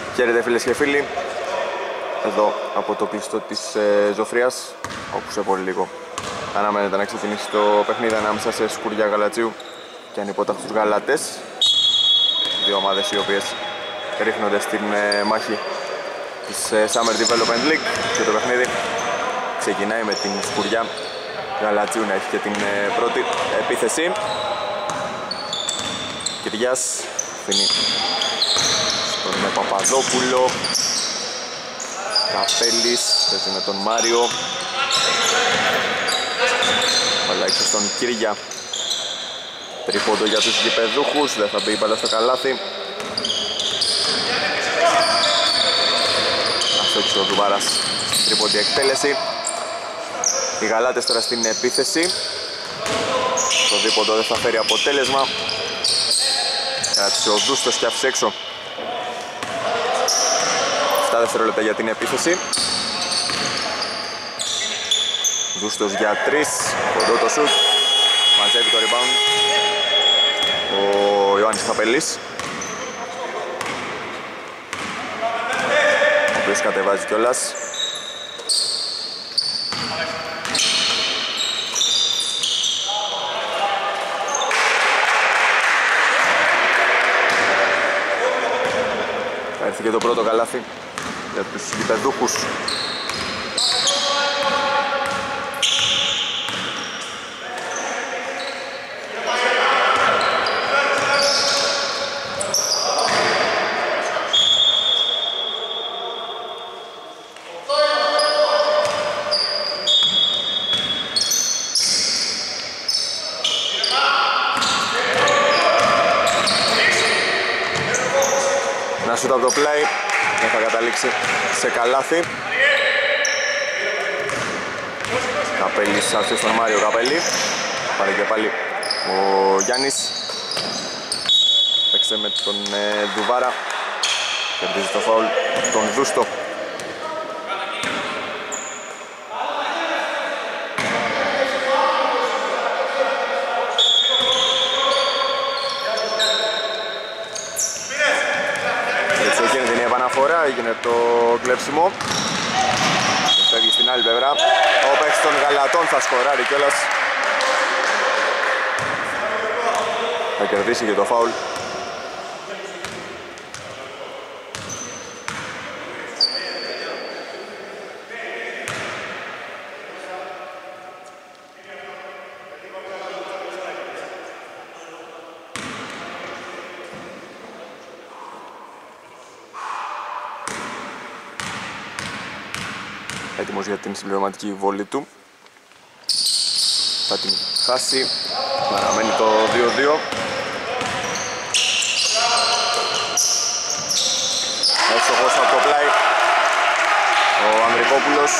Χαίρετε φίλες και φίλοι, εδώ από το κλειστό της Ζωφρίας, όπου σε πολύ λίγο αναμένεται να ξεκινήσει το παιχνίδι ανάμεσα σε Σκουριά Γαλατσίου και ανυπόταχτους Γαλάτες. Δύο ομάδες οι οποίες ρίχνονται στην μάχη της Summer Development League και το παιχνίδι ξεκινάει με την Σκουριά Γαλατσίου να έχει και την πρώτη επίθεση. Κυριάς αφήνει στον Παπαδόπουλο, Καπέλης παίζει με τον Μάριο, αλλάξει στον Κύρια, τρίποντο για τους γηπεδούχους, δεν θα μπει η μπάλα στο καλάθι. Αυτό ο Δουβάρας στην τρίποντη εκτέλεση. Οι Γαλάτες τώρα στην επίθεση, το δίποντο δεν θα φέρει αποτέλεσμα. Κράτησε ο Δούστος και άφησε έξω. 7 δευτερόλεπτα για την επίθεση. Δούστος για 3, κοντό το σουτ, μαζεύει το rebound ο Ιωάννης Καπελής, ο οποίος κατεβάζει κιόλας. Θα έρθει και το πρώτο καλάθι για τους γηπεδούχους. Να σούτ από το play, δεν θα καταλήξει σε καλάθι. Καπέλης αφήσει στον Μάριο Καπέλη. Πάρε και πάλι ο Γιάννης. Παίξε με τον Δουβάρα. Κερδίζει το φάουλ τον Δούστο. Έγινε το κλέψιμο και φεύγει στην άλλη πλευρά. Ο παίκτης των Γαλατών θα σκοράρει κιόλας. Θα κερδίσει και το φάουλ. Έτοιμος για την συμπληρωματική βόλη του. Θα την χάσει. Παραμένει το 2-2. Εύστοχος από το πλάι ο Ανδρικόπουλος.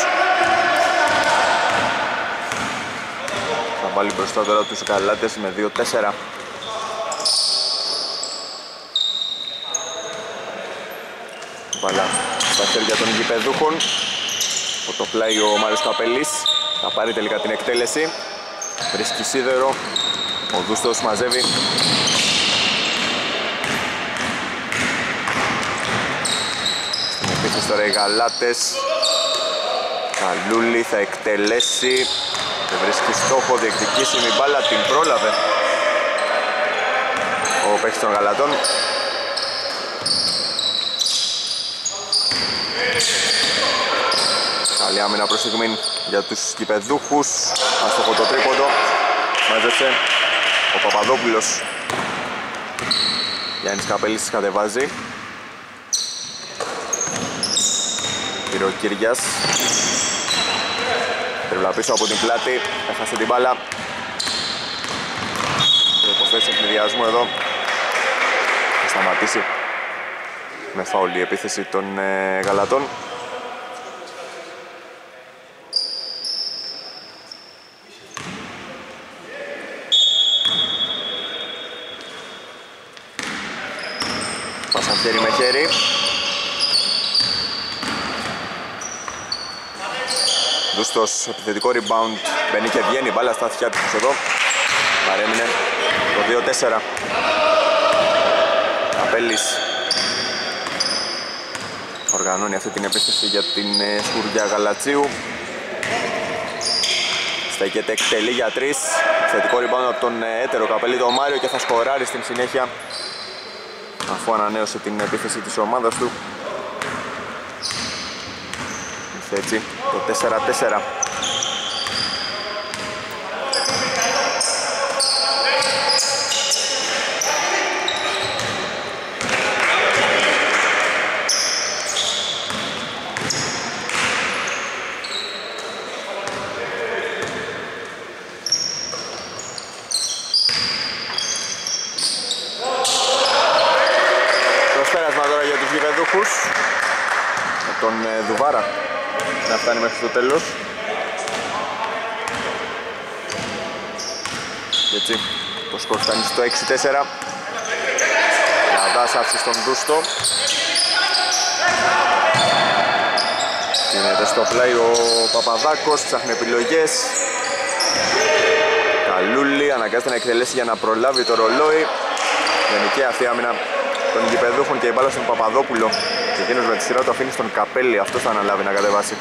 Θα βάλει μπροστά τώρα τους Γαλάτες με 2-4. Βάλα στα χέρια των γηπεδούχων. Από το πλάι ο Μάριος Καπέλης θα πάρει τελικά την εκτέλεση. Βρίσκει σίδερο. Ο Δούστος μαζεύει. Στην επίθεση τώρα οι Γαλάτες. Καλούλη θα εκτελέσει. Δεν βρίσκει στόχο, διεκδικήσιμη μπάλα, την πρόλαβε ο παίκτης των Γαλατών. Καλή άμυνα προς στιγμή για τους γηπεδούχους. Άστοχο το τρίποντο. Μάζεψε ο Παπαδόπουλος. Γιάννης Καπέλης κατεβάζει. Πήρε ο Κυριάς. Τριβλά πίσω από την πλάτη. Έχασε την μπάλα. Προϋποθέσεις ευνηδιασμού εδώ. Θα σταματήσει με φάουλ η επίθεση των Γαλατών. Πάσαν χέρι με χέρι. Δούστος, επιθετικό rebound, μπαίνει και βγαίνει, μπάλα στα αυτιά τους εδώ. Παρέμεινε το 2-4. Καπέλης. οργανώνει αυτή την επίθεση για την Σκουριά Γαλατσίου. Στέκεται, εκτελεί για 3. Θετικό rebound από τον έτερο καπελί τον Μάριο και θα σκοράρει στην συνέχεια αφού ανανέωσε την επίθεση της ομάδας του. Έτσι, το 4-4. Με τον Δουβάρα να φτάνει μέχρι το τέλος. Και έτσι το σκορ φτάνει στο 6-4. Λαδάς άφησε στον Δούστο. Γίνεται στο πλάι ο Παπαδάκος, ψάχνει επιλογές. Καλούλη αναγκάζεται να εκτελέσει για να προλάβει το ρολόι. Γενική αυτή άμυνα των γηπεδούχων και η μπάλα στον Παπαδόπουλο. Και εκείνος με τη σειρά του αφήνει στον Καπέλη, αυτός θα αναλάβει να κατεβάσει.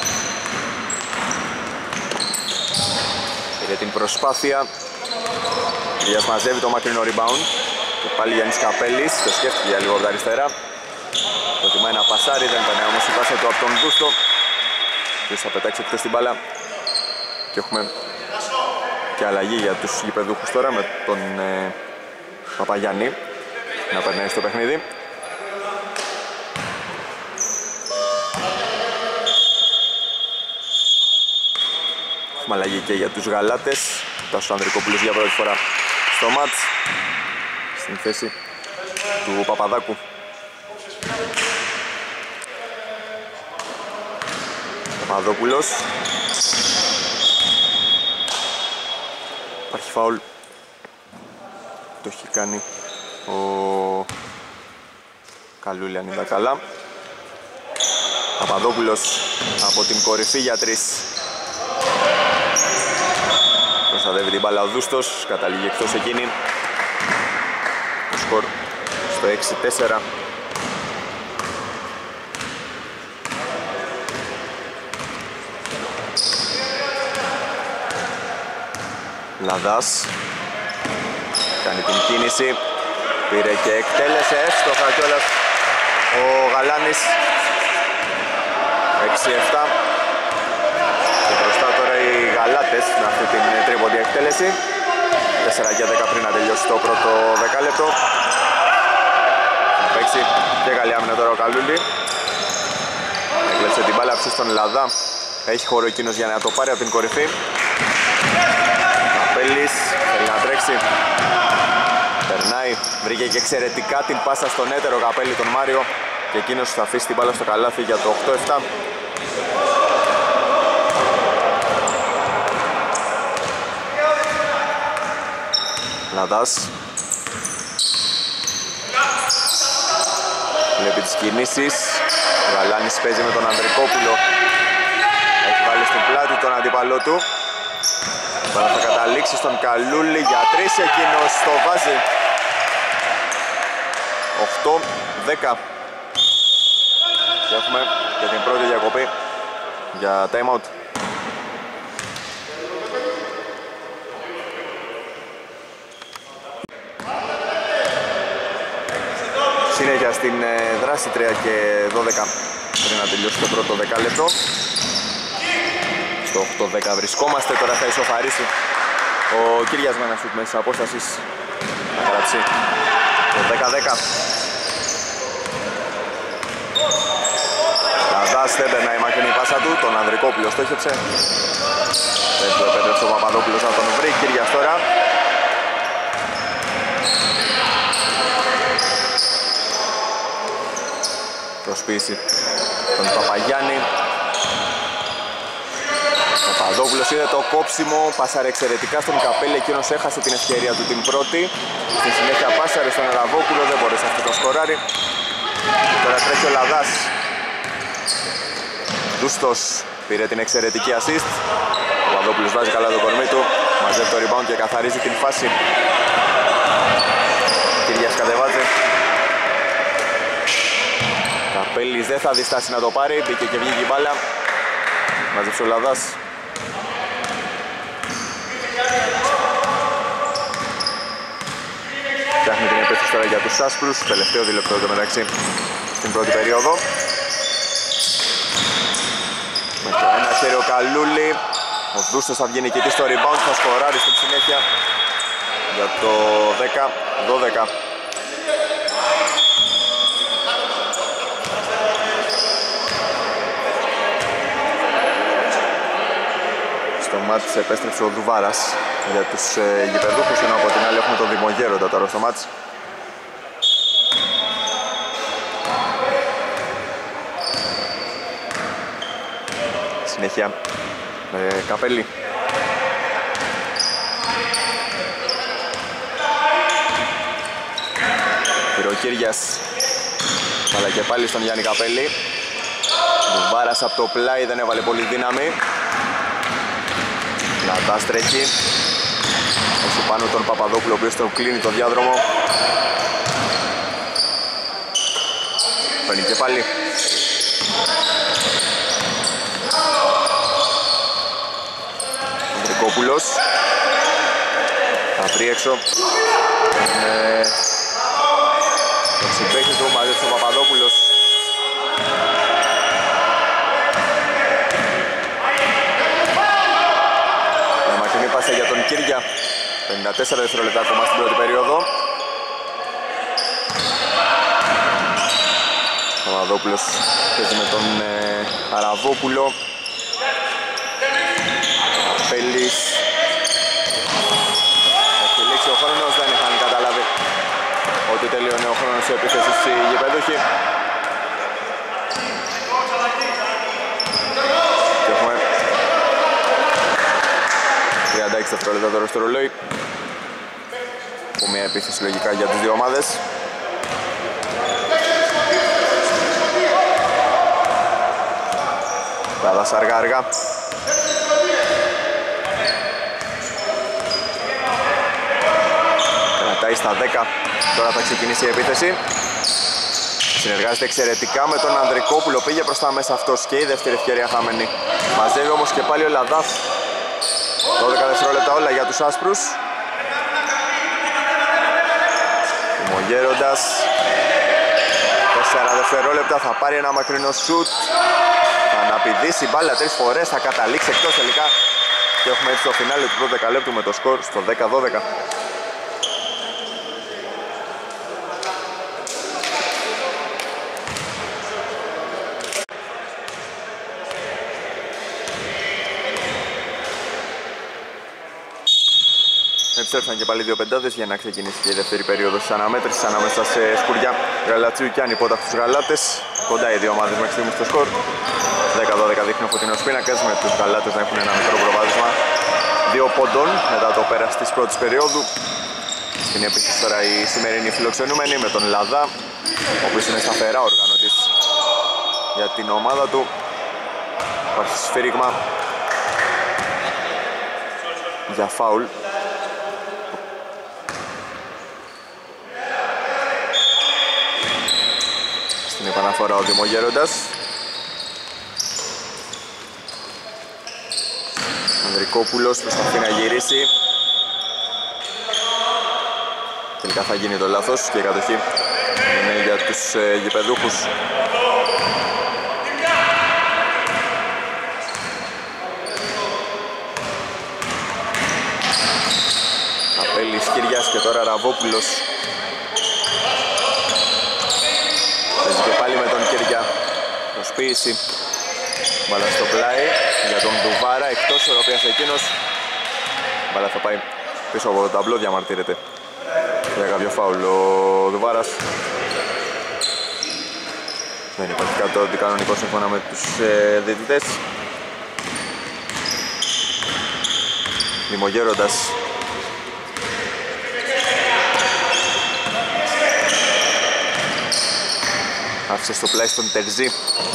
Πήρε την προσπάθεια. Ηλίας μαζεύει το μακρινό rebound. Και πάλι Γιάννης Καπέλης, το σκέφτηκε για λίγο από τα αριστερά. Προτιμάει να πασάρει, δεν ήταν όμως η πάσα του από τον Δούστο. Και θα πετάξει εκτός την μπάλα. Και έχουμε και αλλαγή για τους γηπεδούχους τώρα με τον Παπαγιάννη να περνάει στο παιχνίδι. Έχουμε αλλαγή και για τους Γαλάτες. Τάσος Ανδρικόπουλος για πρώτη φορά στο μάτς στην θέση του Παπαδάκου. Παπαδόπουλος. Υπάρχει φάουλ. Το έχει κάνει ο Καλούλη αν είδα καλά. Παπαδόπουλος από την κορυφή για 3. Προστατεύει την μπάλα ο Δούστος, καταλήγει εκτός εκείνη. Το σκορ στο 6-4. Λαδάς κάνει την κίνηση, πήρε και εκτέλεσε εύστοχα κιόλας ο Γαλάνης. 6-7 και μπροστά τώρα οι Γαλάτες με αυτή την τρίποντη εκτέλεση. 4-10 πριν να τελειώσει το πρώτο δεκάλεπτο. Θα παίξει και καλή άμυνα τώρα ο Καλούλη. Έκλεψε την μπάλα αυτή στον Λαδά. Έχει χώρο εκείνος για να το πάρει από την κορυφή. Καπέλης θέλει να τρέξει. Περνάει, βρήκε και εξαιρετικά την πάσα στον έτερο Καπέλη τον Μάριο. Και εκείνος θα αφήσει την μπάλα στο καλάθι για το 8-7. Λαδάς. Βλέπει τις κινήσεις. Ο Γαλάνης παίζει με τον Ανδρικόπουλο. Έχει βάλει στην πλάτη τον αντίπαλό του. Τώρα θα καταλήξει στον Καλούλη για 3, εκείνος το βάζει. 8-10. Και έχουμε και την πρώτη διακοπή για time out. Συνέχεια στην δράση 3 και 12 πριν να τελειώσει το πρώτο δεκάλεπτο. Στο 8-10 βρισκόμαστε, τώρα θα ισοφαρίσει ο Κύριας με ένα σουτ μέσα απόστασης. Θα κρατήσει το 10-10. Λαδάς δεν περνάει η μακρινή πάσα του, τον Ανδρικόπουλο στόχεψε. Δεν του επέτρεψε ο Παπαδόπουλος να τον βρει. Κύριας τώρα. Προσποίηση τον Παπαγιάννη. Ο Παπαδόπουλος είδε το κόψιμο, πάσαρε εξαιρετικά στον Καπέλη, εκείνος έχασε την ευκαιρία του την πρώτη. Στη συνέχεια πάσαρε στον Αραβόπουλο, δεν μπορούσε αυτό το σκοράρι. Τώρα τρέχει ο Λαδάς. Δούστος πήρε την εξαιρετική assist. Ο Παπαδόπουλος βάζει καλά το κορμί του, μαζεύει το rebound και καθαρίζει την φάση. Κυριάς κατεβάζει. Καπέλης δεν θα διστάσει να το πάρει, μπήκε και βγήκε η μπάλα. Μάζεψε ο Λαδάς. Φτιάχνει την επίθεση τώρα για τους άσπρους. Τελευταίο δίλεπτο εδώ μεταξύ στην πρώτη περίοδο. Με το ένα χέρι ο Καλούλη. Ο Δούστος θα βγει νικητής στο rebound, θα σκοράρει στην συνέχεια για το 10-12. Στο μάτς επέστρεψε ο Δουβάρας για τους γηπεδούχους, ενώ από την άλλη έχουμε τον Δημογέροντα τώρα στο μάτς. Συνέχεια με Καπέλη. Πυροκύριας. Αλλά και πάλι στον Γιάννη Καπέλη. Δουβάρας από το πλάι, δεν έβαλε πολύ δύναμη. Λατάς τρέχει. Έχει πάνω τον Παπαδόπουλο, ο οποίος τον κλείνει το διάδρομο. Παίρνει και πάλι. Ανδρικόπουλος. Θα βρει έξω. Το συμπαίχτη του μαζέψει ο Παπαδόπουλος. Πάσα για τον Κύρια. 54 δευτερόλεπτα ακόμα στην πρώτη περίοδο. Ο Παπαδόπουλος παίζει με τον Αραβόπουλο. Απέλης. Έχει λήξει ο χρόνος, δεν είχαν καταλάβει ότι τελείωνε ο χρόνος της επίθεσης οι γηπεδούχοι. Και έχουμε 36 δευτερόλεπτα τώρα στο ρολόι. Από μια επίθεση λογικά για τις δύο ομάδες. Λαδάς αργά. Κρατάει στα 10. Τώρα θα ξεκινήσει η επίθεση. Συνεργάζεται εξαιρετικά με τον Ανδρικόπουλο. Πήγε προς τα μέσα αυτός και η δεύτερη ευκαιρία χαμένη. Μαζεύει όμως και πάλι ο Λαδάς. 12 δευτερόλεπτα όλα για τους άσπρους. Δημογέροντας. 4 δευτερόλεπτα, θα πάρει ένα μακρινό σουτ. Θα αναπηδήσει μπάλα 3 φορές, θα καταλήξει εκτός τελικά. Και έχουμε έτσι το φινάλε του πρώτου δεκαλέπτου με το σκορ στο 10-12. Επιστρέψαν και πάλι δύο πεντάδες για να ξεκινήσει και η δεύτερη περίοδος της αναμέτρησης ανάμεσα σε Σκουριά Γαλατσίου και ανυπότακτους Γαλάτες. Κοντά οι δύο ομάδες μέχρι στιγμής στο σκορ. 10-12 δείχνει ο φωτεινός πίνακας, με τους Γαλάτες να έχουν ένα μικρό προβάδισμα 2 πόντων μετά το πέρας της πρώτης περίοδου. Στην επίσης τώρα η σημερινή φιλοξενούμενη με τον Λαδά, ο οποίος είναι σταθερά οργανωτής για την ομάδα του. Υπάρχει σφύριγμα για φάουλ. Στην επαναφορά ο Δημογέροντας. Ανδρικόπουλος προσπαθεί να γυρίσει. Τελικά θα γίνει το λάθος και η κατοχή είναι για τους γηπεδούχους. Απέλης, Κυριάς και τώρα Ραβόπουλος. Παίζει και πάλι με τον Κυριά. Προσποίηση. Μπάλα στο πλάι για τον Δουβάρα, εκτός ισορροπίας εκείνος. Μπάλα θα πάει πίσω από το ταμπλό, διαμαρτύρεται για κάποιο φάουλ ο Δουβάρας. Δεν υπάρχει κάτι αντικανονικό σύμφωνα με τους διαιτητές. Δημογέροντας. Άφησε στο πλάι στον Τερζή.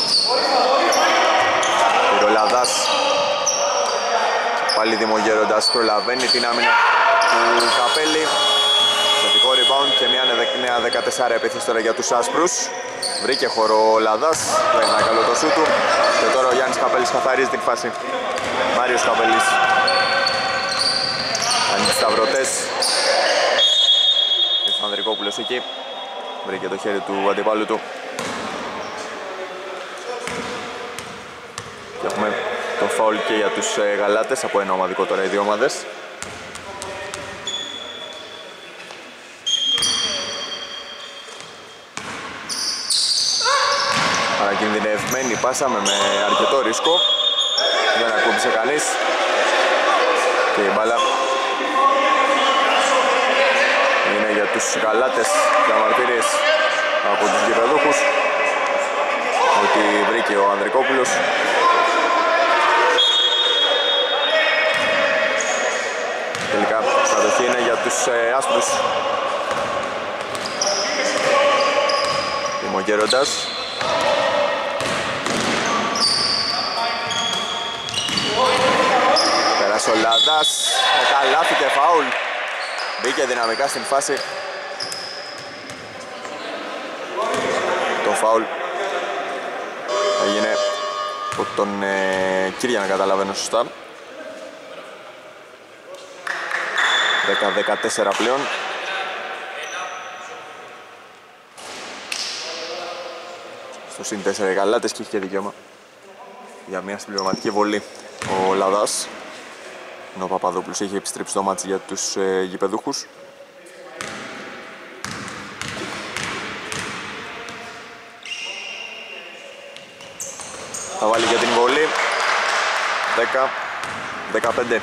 Πυρολαδάς. Πάλι Δημογέροντας προλαβαίνει την άμυνα του Καπέλη. Θετικό rebound και μια νέα 14 επίθεση τώρα για τους άσπρους. Βρήκε χώρο ο Λαδάς, δεν είναι καλό το σου του. Και τώρα ο Γιάννης Καπέλης καθαρίζει την φάση. Μάριος Καπέλης. Κάνει τις σταυρωτές. Ο Ανδρικόπουλος εκεί. Βρήκε το χέρι του αντιπάλου του. Και έχουμε το φάουλ και για τους γαλάτες, από ένα ομαδικό τώρα οι δύο ομάδες. Παρακινδυνευμένη πάσα με αρκετό ρίσκο. Δεν ακούμπησε κανείς. Και η μπάλα είναι για τους γαλάτες, διαμαρτυρίες από τους γηπεδούχους ότι βρήκε ο Ανδρικόπουλος. Τελικά κατοχή είναι για τους άσπρους. Δημογέροντας. Πέρασε ο Λαδάς, καλάθι και φάουλ. Μπήκε δυναμικά στην φάση. Το φάουλ έγινε από τον Κύρια, να καταλαβαίνω σωστά. 10-14 πλέον. Στο συν 4 οι γαλάτες και είχε δικαίωμα για μια συμπληρωματική βολή ο Λαδάς. Ενώ ο Παπαδόπουλος είχε επιστρέψει το μάτσι για τους γηπεδούχους. Θα βάλει για την βολή. 10-15.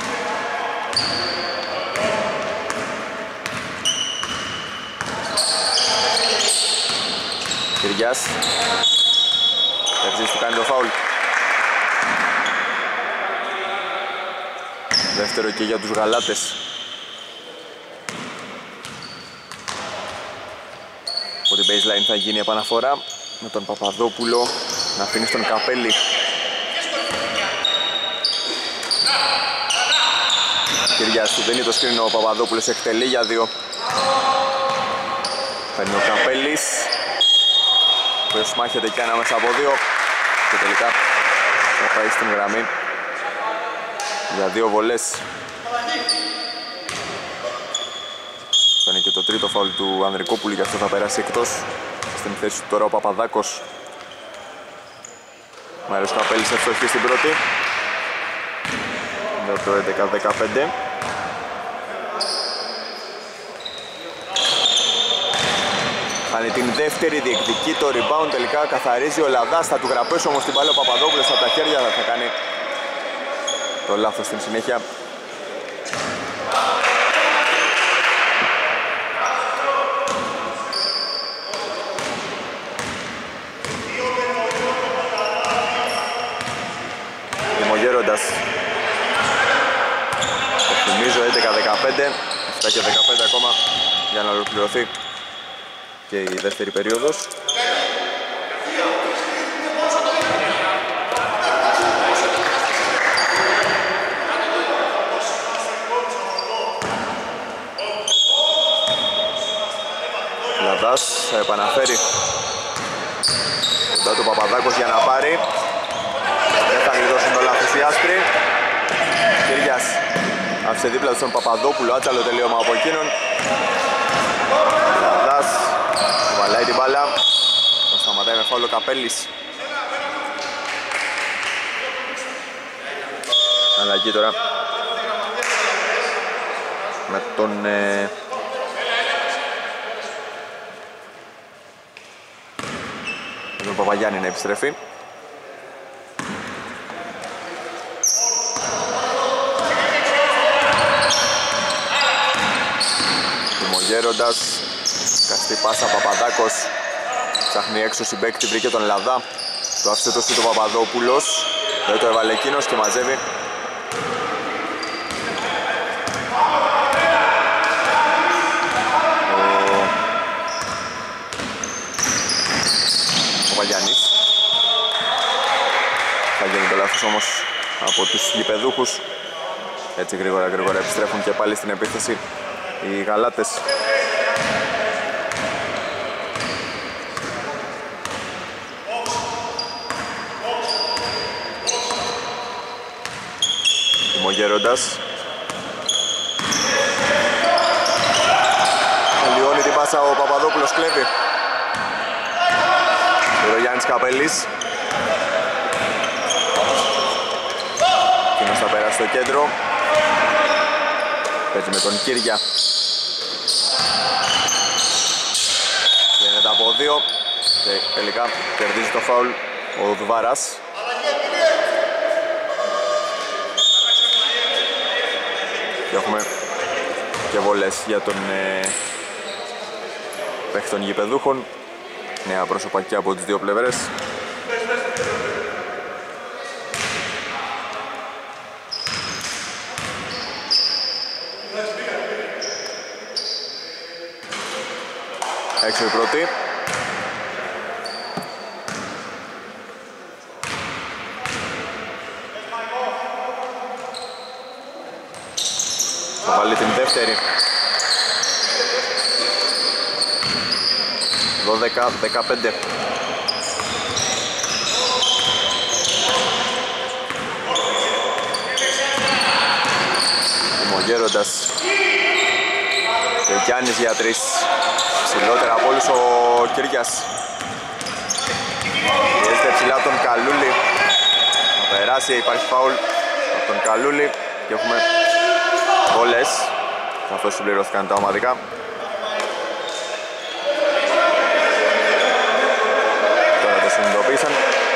Κυριάς. Ευθύς του κάνει το φάουλ. Δεύτερο και για τους γαλάτες. Από την baseline θα γίνει επαναφορά με τον Παπαδόπουλο να αφήνει στον Καπέλη. Κυριάς του δίνει το σκριν, ο Παπαδόπουλος εκτελεί για δύο. Παίρνει ο Καπέλης, ο οποίος μάχεται και ανάμεσα από δύο και τελικά θα πάει στην γραμμή για δύο βολές. Αυτό είναι και το τρίτο φάουλ του Ανδρικόπουλου, γι' αυτό θα περάσει εκτός. Στην θέση του τώρα ο Παπαδάκος. Μάριος Καπέλης ευστοχή στην πρώτη. Για το 11-15. Κάνει την δεύτερη, διεκδικεί το rebound, τελικά καθαρίζει ο Λαδάς. Θα του γραπέσει όμως την μπάλα ο Παπαδόπουλος από τα χέρια, θα κάνει το λάθος στην συνέχεια. Δημογέροντας. Θυμίζω 11-15, 7 και 15 ακόμα για να ολοκληρωθεί και η δεύτερη περίοδος. Λαδάς θα επαναφέρει κοντά του Παπαδάκος για να πάρει. Δεν θα γλιτώσουν το λάθος οι άσπροι. Κυριάς άφησε δίπλα του τον Παπαδόπουλο, άτσαλο τελείωμα από εκείνον. Λαδάς βαλάει την μπάλα, το σταματάει με φάουλο Καπέλης. Αλλαγή τώρα με τον Παπαγιάννη να επιστρέφει. Δημογέροντας, καστή πάσα Παπαδάκος, ψάχνει έξω συμπαίκτη, βρήκε τον Λαδά, το άφησε το σούτο Παπαδόπουλος, δεν το έβαλε εκείνος και μαζεύει. Ο Παπαγιάννης. Θα γίνει το λάθος όμως από τους γηπεδούχους. Έτσι γρήγορα επιστρέφουν και πάλι στην επίθεση οι γαλάτες. Γέροντας. Τελειώνει την πάσα ο Παπαδόπουλος, κλέβει. Ο Γιάννης Καπέλης. Εκείνος θα περάσει στο κέντρο. Παίζει με τον Κύρια. Γίνεται από 2 και τελικά κερδίζει το φάουλ ο Δουβάρας. Και έχουμε και βολές για τον παίχτη των γηπεδούχων. Νέα πρόσωπα και από τις δύο πλευρές. Έξω η πρώτη. Θα βάλει την δεύτερη. 12-15. Δημογέροντας. Και Γιάννης για 3. Ψηλότερα από όλους ο Κυριάς. Πιέζεται ψηλά τον Καλούλη. Θα περάσει, υπάρχει φάουλ από τον Καλούλη. Και έχουμε βόλες, καθώς συμπληρώθηκαν τα ομαδικά. Τώρα το συνειδητοποίησαν.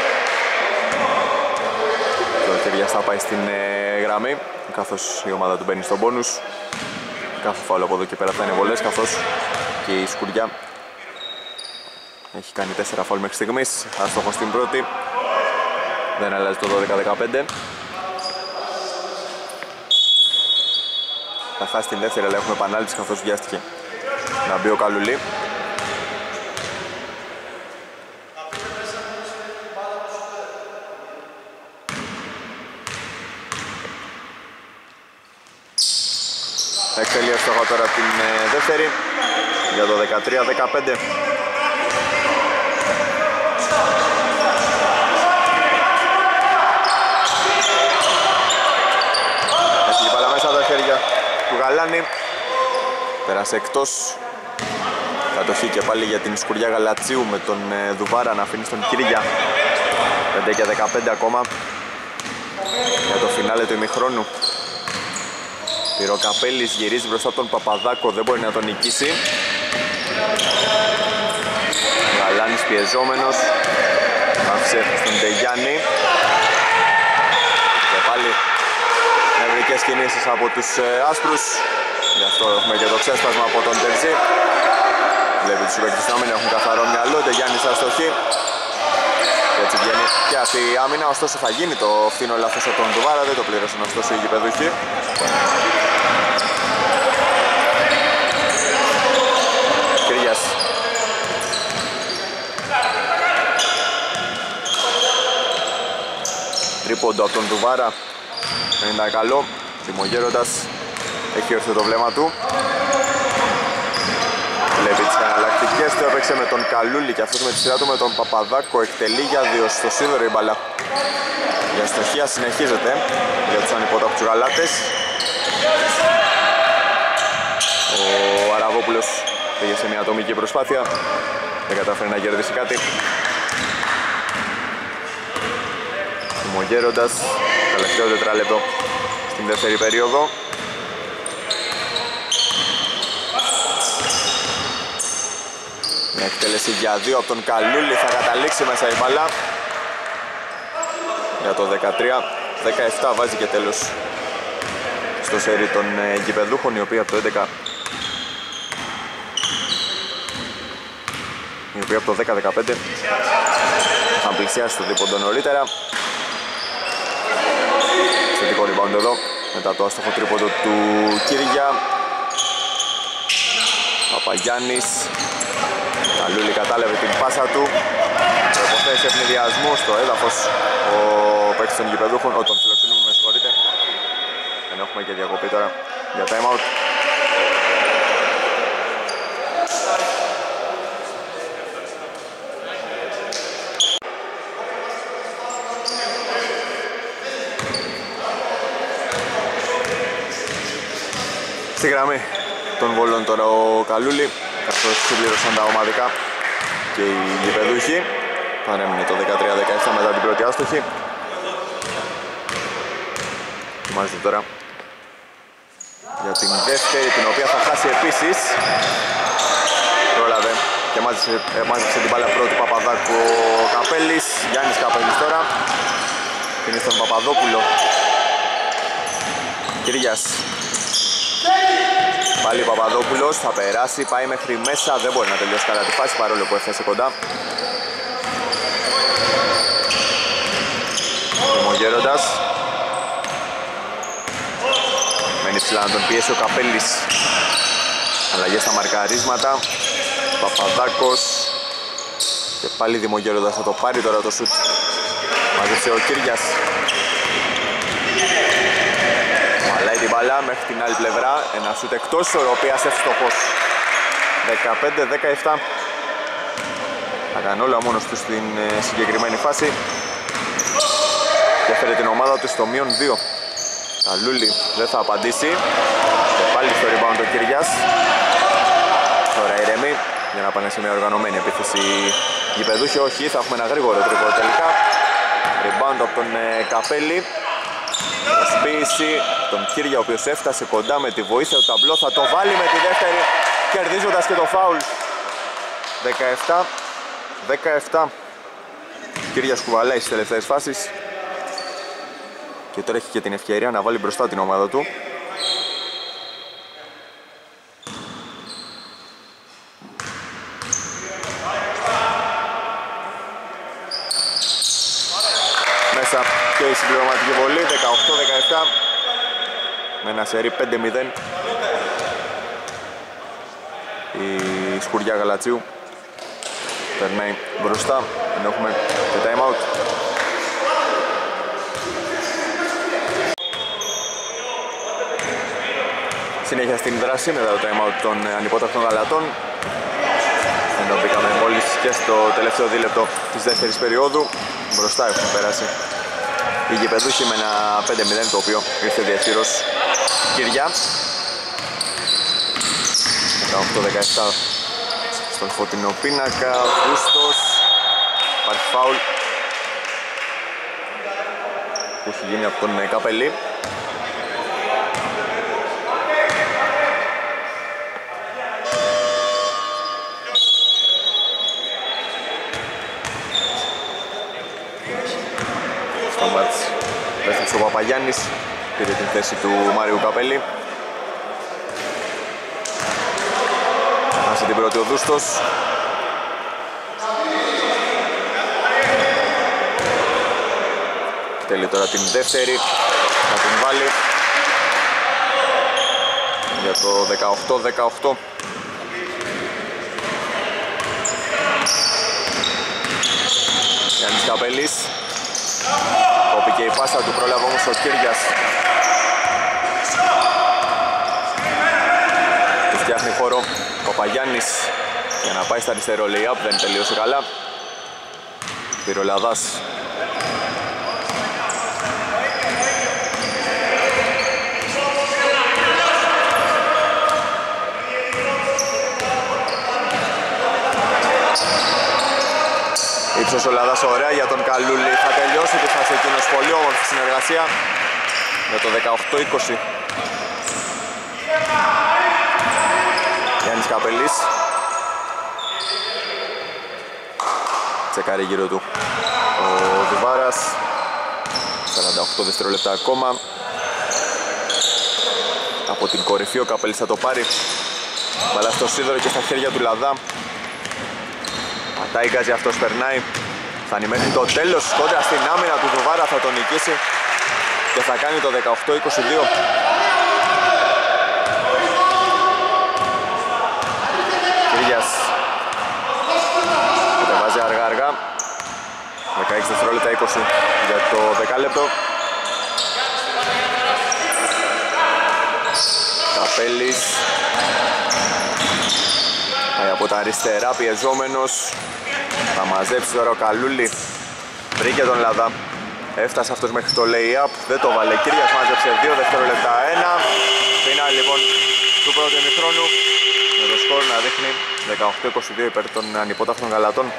Ο Κυριάς θα πάει στην γραμμή, καθώς η ομάδα του μπαίνει στον πόνους. Κάθε φάουλ από εδώ και πέρα θα είναι βολές, καθώς και η Σκουριά έχει κάνει 4 φάουλ μέχρι στιγμής. Άστοχος στην πρώτη, δεν αλλάζει το 12-15. Θα χάσει την δεύτερη, αλλά έχουμε επανάληψη καθώς βιάστηκε να μπει ο Καλουλή. Θα εκτελεί εύστοχα τώρα την δεύτερη για το 13-15. Έχει η μπάλα μέσα από τα χέρια του Γαλάνη. Πέρασε εκτός. Κατοχή και πάλι για την Σκουριά Γαλατσίου με τον Δουβάρα να αφήνει στον Κύρια. 5 και 15 ακόμα για το φινάλε του ημιχρόνου. Πυροκαπέλης γυρίζει μπροστά από τον Παπαδάκο, δεν μπορεί να τον νικήσει. Γαλάνης πιεζόμενος, άφησε στον Ντεγιάννη. Και πάλι νευρικές κινήσεις από τους άσπρους. Γι' αυτό έχουμε και το ξέσπασμα από τον Τερζή. Βλέπει τους παίκτες να μην έχουν καθαρό μυαλό. Ντεγιάννης αστοχή. Και έτσι βγαίνει και αυτή η άμυνα. Ωστόσο θα γίνει το φθήνο λάθος από τον Δουβάρα. Δεν το πλήρωσαν ωστόσο οι γηπεδούχοι. Κρίγιας. Τρίποντο από τον Δουβάρα. Δεν ήταν καλό. Δημογέροντας έχει όρθιο το βλέμμα του. Βλέπει τις εναλλακτικές του, έπαιξε με τον Καλούλη και αυτός με τη σειρά του με τον Παπαδάκο. Εκτελεί για 2 στο σίδερο η μπαλά. Η αστοχία συνεχίζεται για τους ανυπόταχτους γαλάτες. Ο Αραβόπουλος πήγε σε μια ατομική προσπάθεια, δεν κατάφερε να κερδίσει κάτι. Δημογέροντας, τελευταίο τετράλεπτο στην δεύτερη περίοδο. Μια εκτέλεση για 2 από τον Καλούλη, θα καταλήξει μέσα η μπάλα. Για το 13-17 βάζει και τέλος στο σέρι των γηπεδούχων, οι οποίοι από το 11, οι οποίοι από το 10-15 είχαν πλησιάσει το δίποντο νωρίτερα. Θετικό rebound εδώ μετά το άστοχο τρίποντο του Κύρια. Παπαγιάννης. Καλούλη κατάλαβε την πάσα του. Προποθέσει ευνηδιασμού στο έδαφος ο παίκτης των γηπεδούχων, τον φιλοξενούμε, με συγχωρείτε. Δεν έχουμε και διακοπή τώρα για time out. Στη γραμμή των βολών τώρα ο Καλούλη, καθώς συμπλήρωσαν τα ομαδικά και οι γηπεδούχοι. Παρέμεινε το 13-17 μετά την πρώτη άστοχη. Ετοιμάζεται τώρα για την δεύτερη, την οποία θα χάσει επίσης. Πρόλαβε και μάζεψε την μπάλα πρώτη Παπαδάκου ο Καπέλης. Γιάννης Καπέλης τώρα. Είναι στον Παπαδόπουλο. Κυριάς. Πάλι ο Παπαδόπουλος θα περάσει, πάει μέχρι μέσα, δεν μπορεί να τελειώσει καλά τη φάση παρόλο που έφτασε κοντά. Δημογέροντας. Μένει ψηλά να τον πιέσει ο Καπέλης. Αλλαγές στα μαρκαρίσματα. Παπαδάκος. Και πάλι Δημογέροντας θα το πάρει τώρα το σουτ. Μάζεψε ο Κύριας. Μαλάει την μπαλά μέχρι την άλλη πλευρά. Ένα σουτ εκτός ισορροπίας, εύστοχος. 15-17. Θα κάνει όλα μόνος του στην συγκεκριμένη φάση. Και έφερε την ομάδα του στο μείον 2. Καλούλη δεν θα απαντήσει. Και πάλι στο rebound ο Κυριάς. Τώρα ηρεμεί για να πάνε σε μια οργανωμένη επίθεση γηπεδούχοι. Όχι, θα έχουμε ένα γρήγορο τρίποντο τελικά. Rebound από τον Καπέλη. Προσποίηση τον Κύρια, ο οποίος έφτασε κοντά με τη βοήθεια του ταμπλό. Θα το βάλει με τη δεύτερη, κερδίζοντας και το φάουλ. 17-17. Κύριας κουβαλάει στις τελευταίες φάσεις. Και τώρα έχει και την ευκαιρία να βάλει μπροστά την ομάδα του. Μέσα και η συμπληρωματική βολή, 18-17. Με ένα σερί 5-0. Η Σκουριά Γαλατσίου περνάει μπροστά, ενώ έχουμε και time out. Συνέχεια στην δράση μετά το time out των ανυπότακτων γαλατών, ενώ μπήκαμε μόλις και στο τελευταίο δίλεπτο της δεύτερης περίοδου. Μπροστά έχουν περάσει οι γηπεδούχοι με ένα 5-0, το οποίο ήρθε διαχείρος Κυριά. 18-17 στον φωτεινό πίνακα. Γούστος, υπάρχει φάουλ που έχει γίνει από τον Καπελή. Στο μάτς έφτασε ο Παπαγιάννης, πήρε την θέση του Μάριου Καπέλη. Χάσε την πρώτη ο Δούστος. Θέλει τώρα την δεύτερη, θα την βάλει για το 18-18. Γιάννης Καπέλης. Κόπηκε η πάσα του, πρόλαβε όμως ο Κύριας. Του φτιάχνει χώρο ο Παπαγιάννης για να πάει στα αριστερό lay-up, δεν τελείωσε καλά. Πήρε ο Λαδάς. Ύψος ο Λαδάς, ωραία για τον Καλούλη, θα τελειώσει τη φάση εκείνος, πολύ όμορφη συνεργασία για το 18-20. Γιάννης Καπελής. Τσεκάρει γύρω του ο Δουβάρας. 48 δευτερόλεπτα ακόμα. Από την κορυφή ο Καπελής θα το πάρει. Μπαλά στο σίδερο και στα χέρια του Λαδά. Πατάει γκάζι, αυτός περνάει. Φτάνει μέχρι το τέλος, κόντρα στην άμυνα του Δουβάρα, θα τον νικήσει και θα κάνει το 18-22. Κύριας κατεβάζει αργά-αργά. 16 δευτερόλεπτα 20 για το δεκάλεπτο. Καπέλης πάει από τα αριστερά, πιεζόμενος. Θα μαζέψει τώρα ο Καλούλη. Βρήκε τον Λαδά. Έφτασε αυτός μέχρι το lay-up. Δεν το βάλε. Κύριας μάζεψε 2 δευτερόλεπτα 1. Φινάλ λοιπόν 18-22 υπέρ των ανυπόταχτων γαλατών.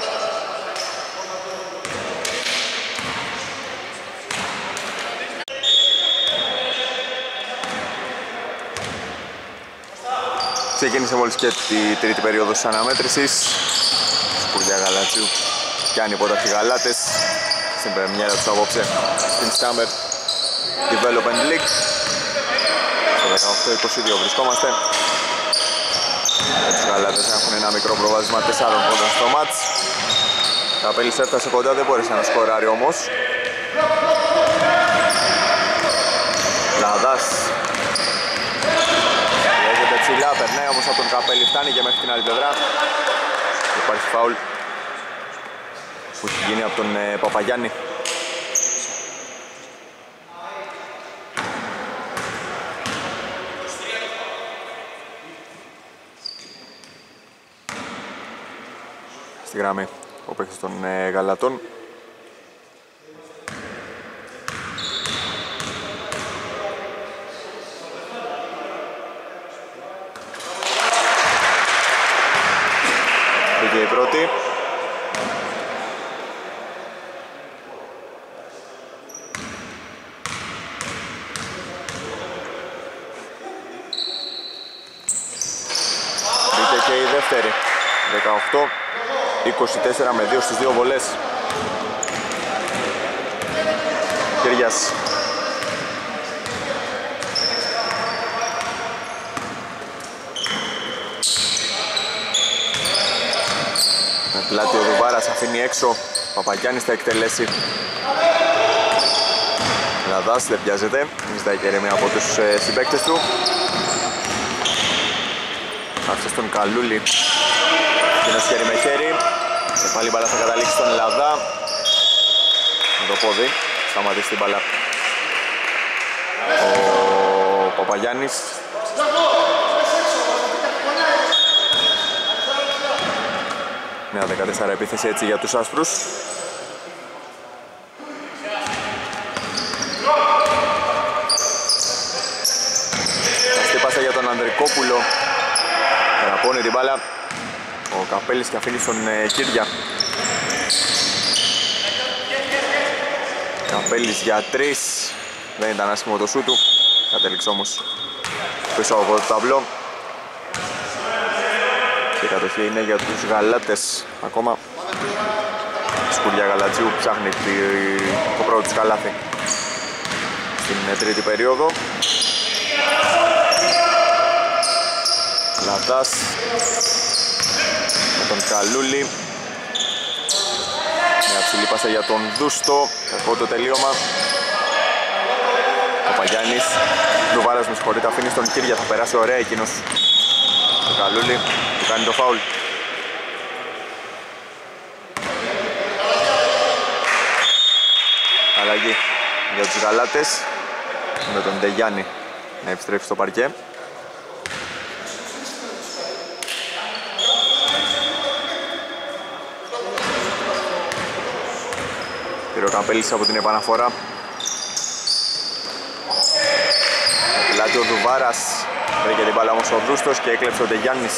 Ξεκίνησε μόλις και τη τρίτη περίοδο της αναμέτρησης. Σκουριά Γαλατσίου και ανυπόταχτοι γαλάτες στην πρεμιέρα τους απόψε στην Summer Development League. Στο 18-22 βρισκόμαστε. Τους γαλάτες έχουν ένα μικρό προβάδισμα 4 πόντων στο μάτς. Καπέλης έφτασε κοντά, δεν μπόρεσε να σκοράρει όμως. Λαδάς πιέζεται ψηλά, περνάει όμως από τον Καπέλη, φτάνει και μέχρι την άλλη πλευρά. Υπάρχει φάουλ που έχει γίνει από τον Παπαγιάννη. Στη γραμμή ο παίκτης των Γαλατών. Μπήκε η πρώτη. Μπήκε και η δεύτερη. 18-24 με 2 στις 2 βολές. Κυριάς. Με πλάτη ο Δουβάρας αφήνει έξω. Παπαγιάννης θα εκτελέσει. Λαδάς δεν πιάζεται. Ζητάει και ηρεμία από τους συμπαίκτες του. Άφησε στον Καλούλη. Κοινός χέρι με χέρι. Και πάλι η μπάλα θα καταλήξει στον Λαδά. Με το πόδι. Σταματήσει την μπάλα ο Παπαγιάννης. Νέα 14 επίθεση έτσι για τους άσπρους. Αστή πάσα για τον Ανδρικόπουλο. Περαπώνει την μπάλα ο Καπέλης και αφήνει στον Κύρια. Καπέλης για 3. Δεν ήταν άσχημο το σου του. Κατέληξε όμως πίσω από το ταμπλό. Και η κατοχή είναι για τους Γαλάτες ακόμα. Σκουριά Γαλατζίου ψάχνει το πρώτο της καλάθι στην τρίτη περίοδο. Λατάς με τον Καλούλη. Μια ψηλή πάσα για τον Δούστο. Κακό το τελείωμα. Ο Παγιάννης. Ντουβάρας με συγχωρείτε, αφήνει στον Κύρια. Θα περάσει ωραία εκείνος. Το Καλούλη που κάνει το φάουλ. Αλλαγή για τους Γαλάτες με τον Ντεγιάννη να επιστρέψει στο παρκέ. Πήρε ο Καπέλης από την επαναφορά. Πλάτη ο Δουβάρας. Βρήκε την μπάλα όμως ο Δούστος και έκλεψε ο Ντεγιάννης.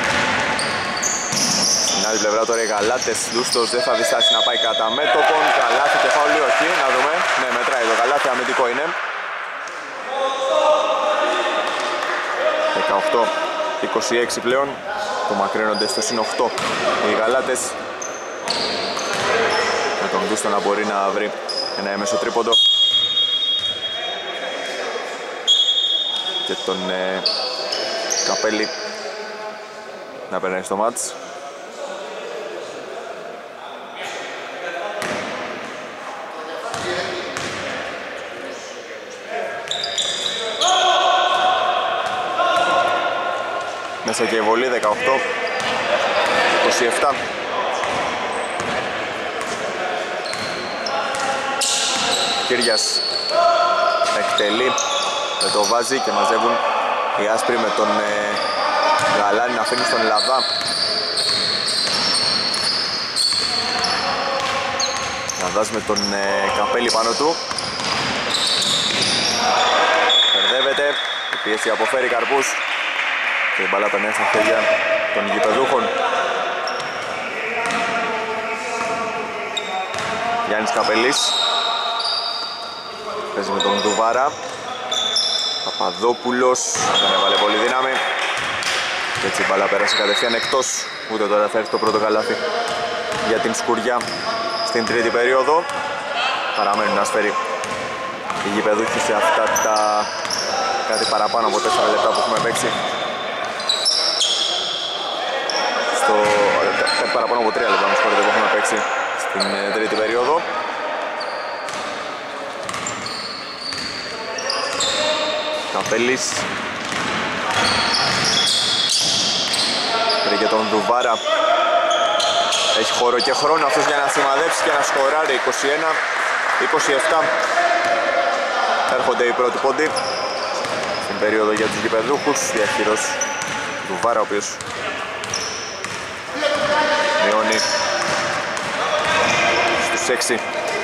Στην άλλη πλευρά τώρα οι Γαλάτες. Δούστος δεν θα διστάσει να πάει κατά μέτωπον. Καλάθι και φάουλ ή όχι. Να δούμε. Ναι, μετράει το καλάθι, αμυντικό είναι. 18-26 πλέον. Το μακρύνονται στο συν 8 οι Γαλάτες. Με τον Δούστο να μπορεί να βρει ένα έμεσο τρίποντο. Και τον Καπέλη να περνάει στο μάτς. Μέσα και η βολή 18-27. Κύριας εκτελεί, δεν το βάζει και μαζεύουν οι άσπροι με τον Γαλάνη να αφήνει στον Λαδά. Λαδάς με τον Καπέλη πάνω του. Μπερδεύεται, η πίεση αποφέρει καρπούς και η μπάλα περνάει στα χέρια των γηπεδούχων. Γιάννης Καπελής παίζει με τον Ντουβάρα. Παπαδόπουλος δεν έβαλε πολύ δύναμη και έτσι η μπάλα πέρασε κατευθείαν εκτός. Ούτε τώρα θα έρθει το πρώτο καλάθι για την Σκουριά στην τρίτη περίοδο. Παραμένουν άστεροι οι γηπεδούχοι σε αυτά τα κάτι παραπάνω από 4 λεπτά που έχουμε παίξει. Κάτι παραπάνω από 3 λεπτά που έχουμε παίξει στην τρίτη περίοδο. Καπέλης βρήκε τον Ντουβάρα. Έχει χώρο και χρόνο αυτός για να σημαδέψει και να σκοράρει. 21-27 έρχονται οι πρώτοι πόντοι στην περίοδο για τους γηπεδούχους. Διαχείρος Ντουβάρα, ο οποίος μειώνει στους 6.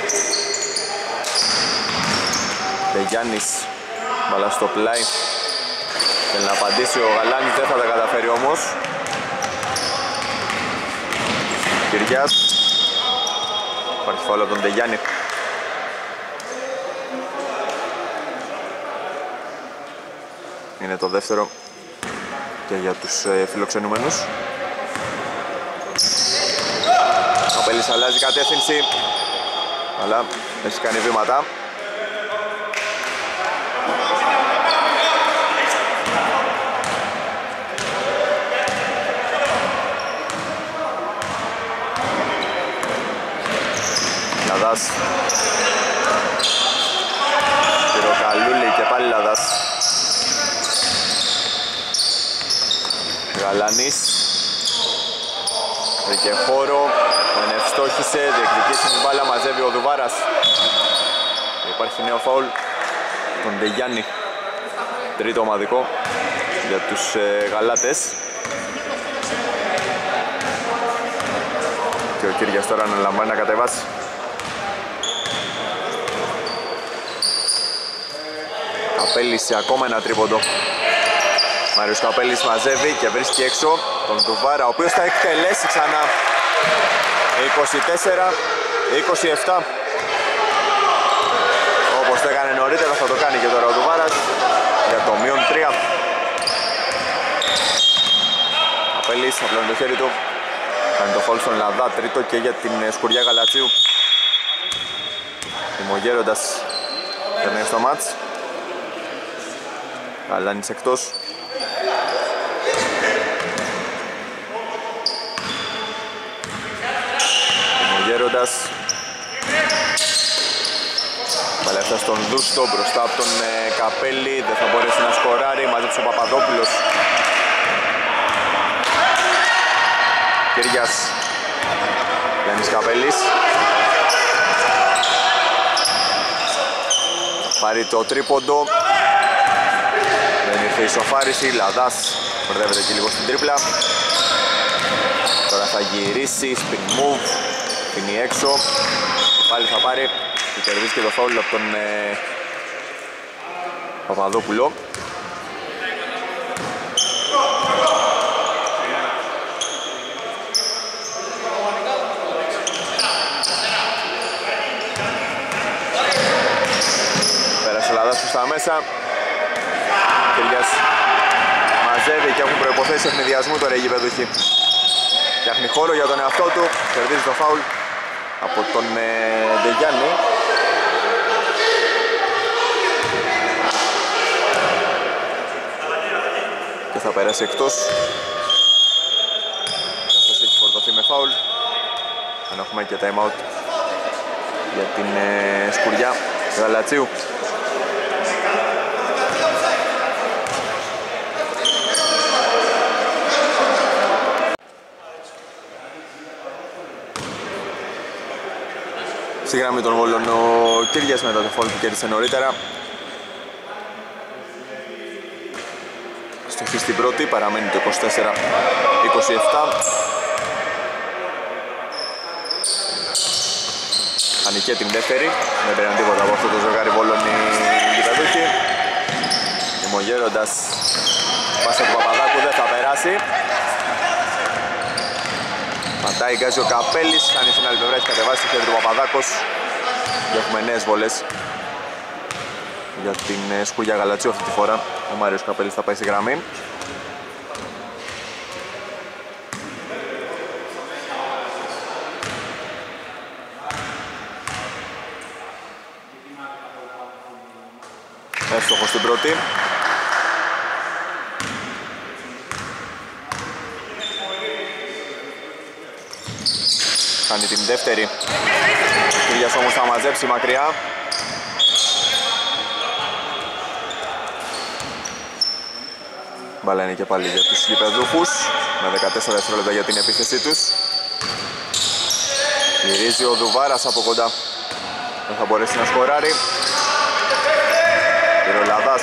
Γιάννης, μπαλά στο πλάι. Θέλει να απαντήσει ο Γαλάνης, δεν θα τα καταφέρει όμως. Κυριάς. Υπάρχει φάουλ από τον Ντεγιάννη. Είναι το δεύτερο και για τους φιλοξενούμενους. Ο Πέλης αλλάζει κατεύθυνση, αλλά έχει κάνει βήματα. Λαδάς, Πυροκαλούλη και πάλι Λαδάς. Γαλανής βρήκε χώρο, δεν ευστόχισε, διεκδικήσει την μπάλα, μαζεύει ο Ντουβάρας. Υπάρχει νέο φάουλ τον Ντεγιάννη, τρίτο ομαδικό για τους γαλάτες. Και ο Κύριας τώρα αναλαμβάνει να κατεβάσει. Καπέλης σε ακόμα ένα τρίποντο. Μάριος Καπέλης μαζεύει και βρίσκει έξω τον Ντουβάρα, ο οποίος θα εκτελέσει ξανά. 24-27. Όπως το έκανε νωρίτερα θα το κάνει και τώρα ο Ντουβάρας για το μείον 3. Καπέλης απλώνει το χέρι του. Κάνει το φάουλ στον Λαδά, τρίτο και για την Σκουριά Γαλατσίου. Δημογέροντας περνάει στο μάτς. Γαλάνης εκτός. Δημογέροντας. Παλεύτα στον Δούστο μπροστά από τον Καπέλη. Δεν θα μπορέσει να σκοράρει. Μαζέψε ο Παπαδόπουλος. Κυριάς. Γιάννης Καπέλης. Πάρει το τρίποντο. Δεν ήρθε η σοφάριση. Λαδάς μπερδεύεται εκεί λίγο στην τρίπλα. Τώρα θα γυρίσει. Spin move. Πίνει έξω. Πάλι θα πάρει. Και κερδίζει και το φάουλ από τον Παπαδόπουλο. Πέρασε ο Λαδάς προς τα μέσα. Κυριάς μαζεύει και έχουν προϋποθέσεις ευνηδιασμού τώρα οι γηπεδούχοι. Φτιάχνει χώρο για τον εαυτό του, κερδίζει το φάουλ από τον Ντεγιάννη. Και θα περάσει εκτός. Καθώς έχει φορτωθεί με φάουλ. Αν έχουμε και time out για την Σκουριά Γαλατσίου. Στη γραμμή των Βόλων ο Κύριας μετά το φάουλ που κέρδισε νωρίτερα. Στοχή στην πρώτη, παραμένει το 24-27. Ανήκε την δεύτερη, δεν πήραν τίποτα από αυτό το ζευγάρι Βόλων οι γηπεδούχοι. Δημογέροντας πάσα του Παπαδάκου, δεν θα περάσει. Πατάει, γκάζει ο Καπέλης, κάνει στην άλλη πλευρά, έχει κατεβάσει το χέρι του Παπαδάκος και έχουμε νέες βολές για την Σκουριά Γαλατσίου αυτή τη φορά. Ο Μάριος Καπέλης θα πάει στη γραμμή. Εύστοχος στην πρώτη. Κάνει την δεύτερη. Ο Κυριάς όμως θα μαζέψει μακριά. Μπάλα είναι και πάλι για τους γηπεδούχους με 14 δευτερόλεπτα για την επίθεσή τους. Γυρίζει ο Δουβάρας από κοντά. Δεν θα μπορέσει να σκοράρει. Πυρολαδάς.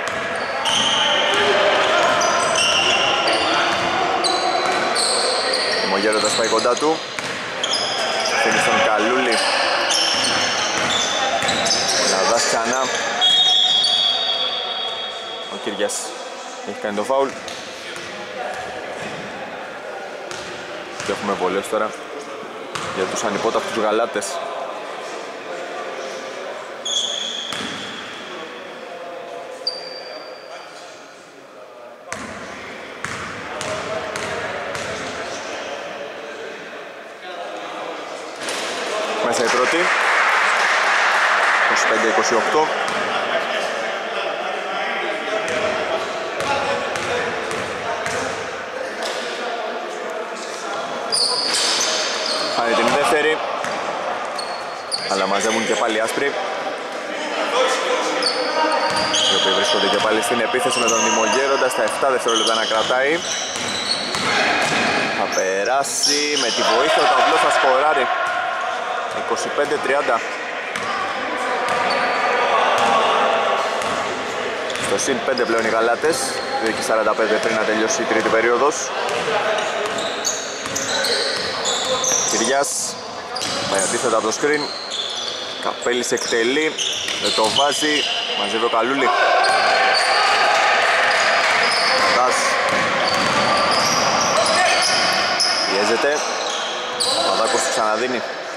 Ο Μογέροντας πάει κοντά του. Αφήνει στον Καλούλη. Ο Λαδάς ξανά. Ο Κυριάς έχει κάνει το φάουλ. Και έχουμε βολές τώρα για τους ανυπόταυτους γαλάτες. Μέσα η πρώτη. 25-28. Κάνει την δεύτερη. Αλλά μαζεύουν και πάλι άσπροι, οι οποίοι βρίσκονται και πάλι στην επίθεση με τον Δημογέροντα στα 7 δευτερόλεπτα να κρατάει. Θα περάσει με τη βοήθεια, ο Ταβλό θα σκοράρει. 25-30. Στο συν 5 πλέον οι γαλάτες. 2:45 πριν να τελειώσει η τρίτη περίοδος. Κυριάς πάει αντίθετα από το screen. Καπέλης εκτελεί, δεν το βάζει, μαζεύει ο Καλούλη. Παντάς πιέζεται, ο Παδάκος του ξαναδίνει.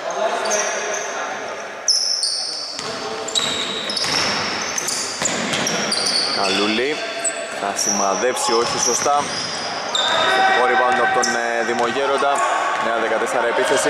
Καλούλη θα σημαδέψει, όχι σωστά. Θετικό rebound από τον Δημογέροντα. Νέα 14 επίθεση.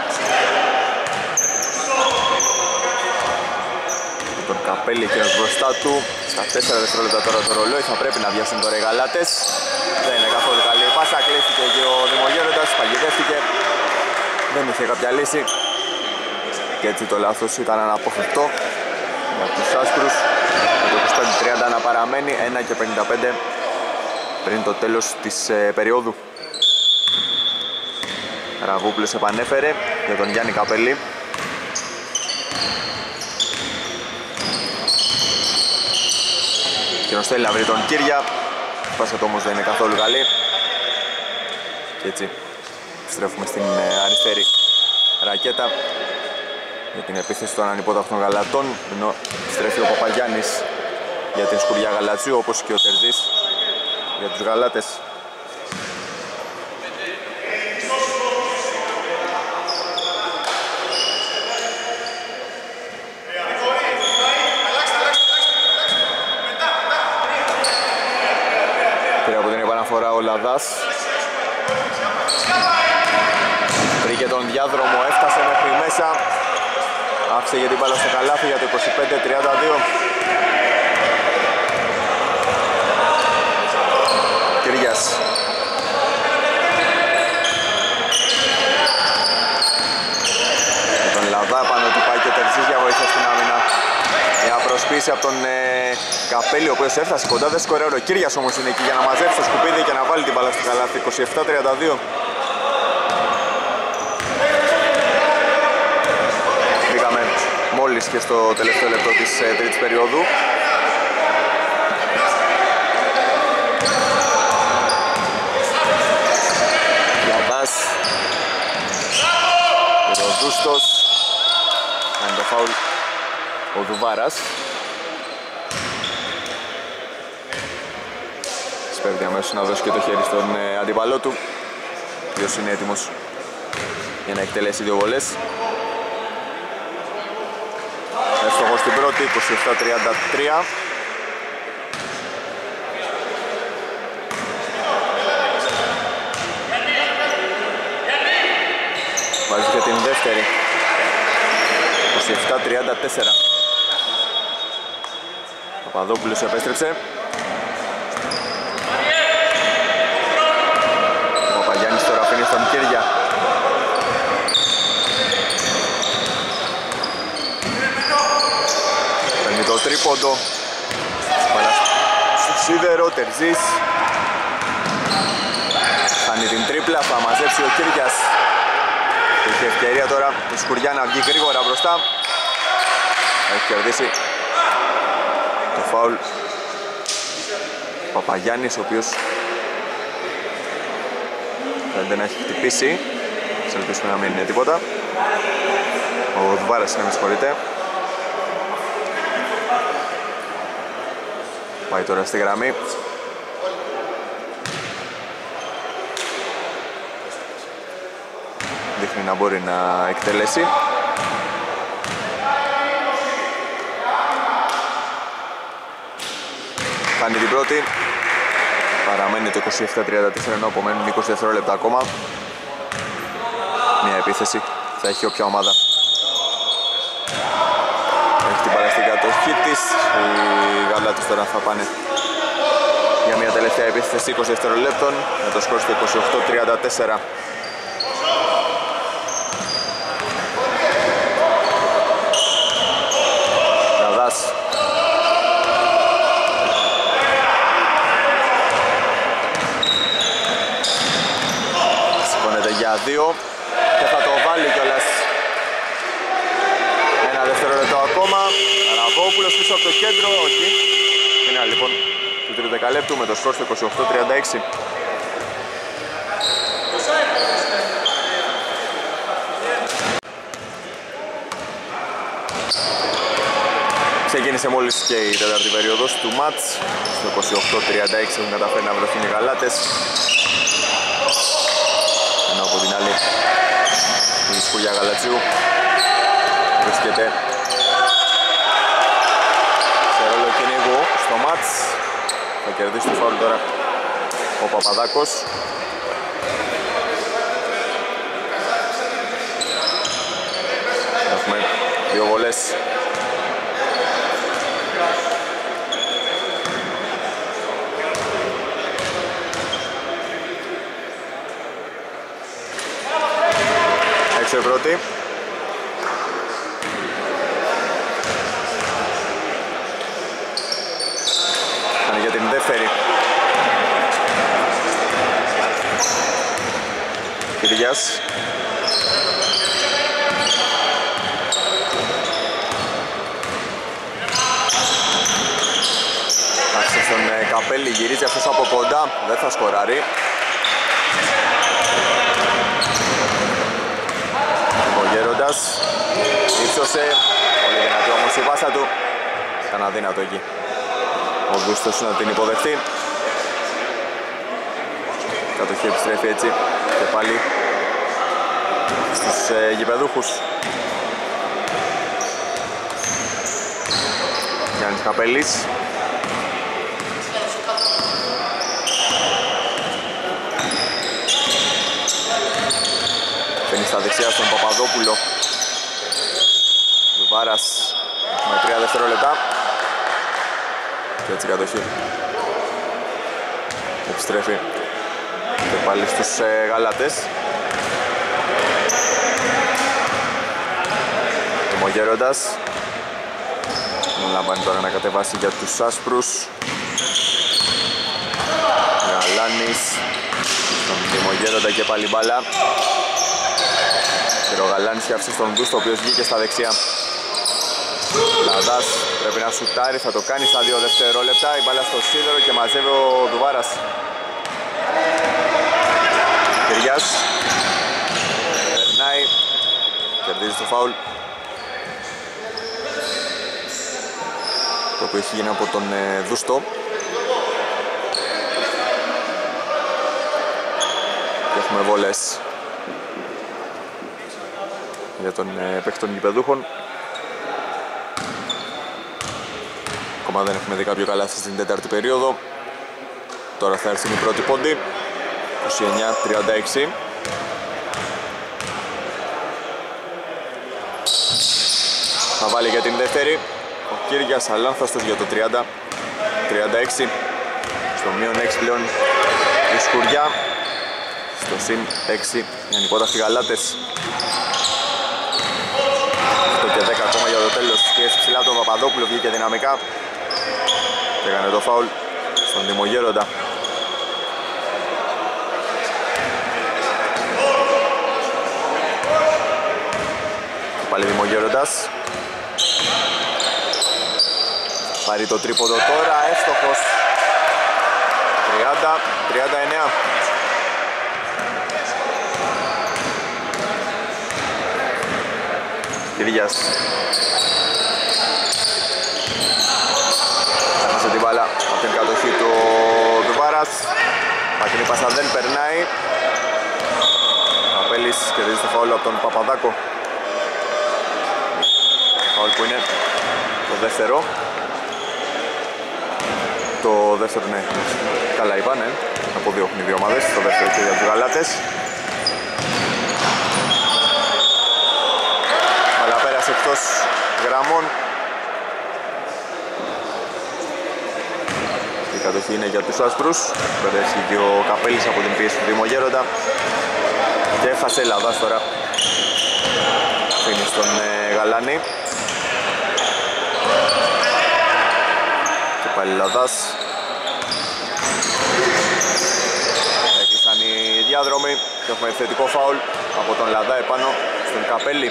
Τον Καπέλη και μπροστά του. Στα 4 δευτερόλεπτα τώρα το ρολόι. Θα πρέπει να βιάσουν τώρα οι γαλάτες. Δεν είναι καθόλου καλή η πάσα. Κλείστηκε και ο Δημογέροντας. Παγιδεύτηκε. Δεν είχε κάποια λύση. Και έτσι το λάθος ήταν αναπόφευκτο για τους άσπρους. Με το 25-30 να παραμένει. 1:55 πριν το τέλος της περίοδου. Ραβούπλος επανέφερε για τον Γιάννη Καπέλη. Εκείνος θέλει να βρει τον Κύρια. Η πάσα του όμως δεν είναι καθόλου καλή. Και έτσι στρέφουμε στην αριστερή ρακέτα για την επίθεση των ανυπόταυτων γαλατών, ενώ στρέφει ο Παπαγιάννης για την Σκουριά Γαλατσίου, όπως και ο Τερζής για τους γαλάτες. Ο Λαδάς βρήκε τον διάδρομο, έφτασε μέχρι μέσα, άφησε για την μπάλα στο καλάθι για το 25-32. Κυριάς με τον Λαδά πάνω του πάει και Τερζής για βοήθεια στην άμυνα. Μια προσποίηση από τον Καπέλη, ο οποίος έφτασε κοντά, δεν σκορέρει. Ο Κύριας όμως είναι εκεί για να μαζέψει το σκουπίδι και να βάλει την μπάλα στο καλάθι. 27-32. Μπήκαμε μόλις και στο τελευταίο λεπτό της τρίτης περίοδου. Λαβάς, Ροδούστος, κάνει το φάουλ ο Δουβάρας. Σπέβδει αμέσως να δώσει και το χέρι στον αντίπαλό του, ποιος είναι έτοιμος για να εκτελέσει 2 βολές. Εύστοχος στην πρώτη, 27-33. Βάζει και την δεύτερη, 27-34. Παπαδόπουλος επέστρεψε. Ο Παπαγιάννης τώρα αφήνει στον Κέρια. Παίρνει το τρίποντο. Στο σίδερο, Τερζής. Κάνει την τρίπλα, θα μαζέψει ο Κίριας. Έχει ευκαιρία τώρα του Σκουριά να βγει γρήγορα μπροστά. Έχει κερδίσει το φάουλ ο Παπαγιάννης, ο οποίος φαίνεται να έχει χτυπήσει. Σε ελπίσουμε να μην είναι τίποτα. Ο Δουβάρας είναι, με συγχωρείτε. Πάει τώρα στη γραμμή. Δείχνει να μπορεί να εκτελέσει. Κάνει την πρώτη. Παραμένει το 27-34 ενώ απομένουν 20 δευτερόλεπτα ακόμα. Μια επίθεση θα έχει όποια ομάδα έχει την μπάλα στην κατοχή της. Οι Γαλάτες τώρα θα πάνε για μια τελευταία επίθεση 20 δευτερολέπτων με το σκορ στο 28-34. Για 2 και θα το βάλει κιόλας. Ένα δευτερόλεπτο ακόμα. Αραβόπουλος πίσω από το κέντρο, όχι. Είναι λοιπόν του τρίτου δεκαλέπτου με το σκορ στο 28-36. Ξεκίνησε μόλις και η τέταρτη περίοδος του μάτς. Στο 28-36 έχουν καταφέρει να βρεθούν οι Γαλάτες. Ενώ από την άλλη η Σκουριά Γαλατσίου βρίσκεται σε ρόλο κυνηγού στο μάτς. Θα κερδίσει το φάουλ τώρα ο Παπαδάκος. Έχουμε 2 βολές. Έξω η πρώτη. Κάνει για την δεύτερη. Κυριάς. Άφησε στον Καπέλη, γυρίζει αυτός από κοντά, δεν θα σκοράρει. Ο Γέροντας ύψωσε, πολύ δυνατή όμως η πάσα του. Ήταν αδύνατο εκεί ο Γκούστος να την υποδεχτεί. Κατοχή επιστρέφει έτσι και πάλι στους γηπεδούχους. Γιάννης Καπέλης. Φαίνει στα δεξιά στον Παπαδόπουλο. Βάρας με 3 δευτερόλεπτα. Και έτσι κατοχή. Επιστρέφει και πάλι στους Γαλάτες. Δημογέροντας. Λαμβάνει τώρα να κατεβάσει για τους άσπρους. Γαλάνης. Στον Δημογέροντα και πάλι μπάλα. Και ο Γαλάνης άφησε στον Γκούστο, ο οποίος βγήκε στα δεξιά. Λαδάς πρέπει να σουτάρει, θα το κάνει στα 2 δευτερόλεπτα. Η μπάλα στο σίδερο και μαζεύει ο Δουβάρας. Κυριάς. Περνάει. Κερδίζει το φάουλ. Το οποίο έχει γίνει από τον Δούστο. Και έχουμε βολές. για τον παίκτη των γηπεδούχων. Ακόμα δεν έχουμε δει κάποιο καλάθι στην τέταρτη περίοδο. Τώρα θα έρθει η πρώτη πόντη. 29-36. Θα βάλει για την δεύτερη ο Κύριας, αλάνθαστος για το 30-36. Στο μείον 6 πλέον η Σκουριά. Στο συν 6 οι ανυπόταχτοι Γαλάτες. 8 και 10 ακόμα για το τέλος. Πιέσει ψηλά τον Παπαδόπουλο, βγήκε δυναμικά και έκανε το φάουλ στον Δημογέροντα. Πάλι Δημογέροντας. Πάρει το τρίποντο τώρα, εύστοχος. 30-39. Κυριάς. Έχασε την μπάλα από την κατοχή του Δουβάρας. Μακρινή πάσα δεν περνάει. Καπέλης κερδίζει το φάουλ από τον Παπαδάκο. Φάουλ που είναι το δεύτερο. Το δεύτερο, ναι, καλά είπα, ναι. Αποδιώχνουν οι δύο ομάδες. Το δεύτερο και για τους Γαλάτες. Αλλά πέρασε εκτός γραμμών. Η κατοχή είναι για τους άσπρους. Περάσει και ο Καπέλης από την πίεση του Δημογέροντα. Και έφασε Λαδάς τώρα. Φύνει στον Γαλάνη. Και πάλι Λαδάς. Έκλεισαν οι διάδρομοι και έχουμε θετικό φάουλ από τον Λαδά επάνω στον Καπέλη.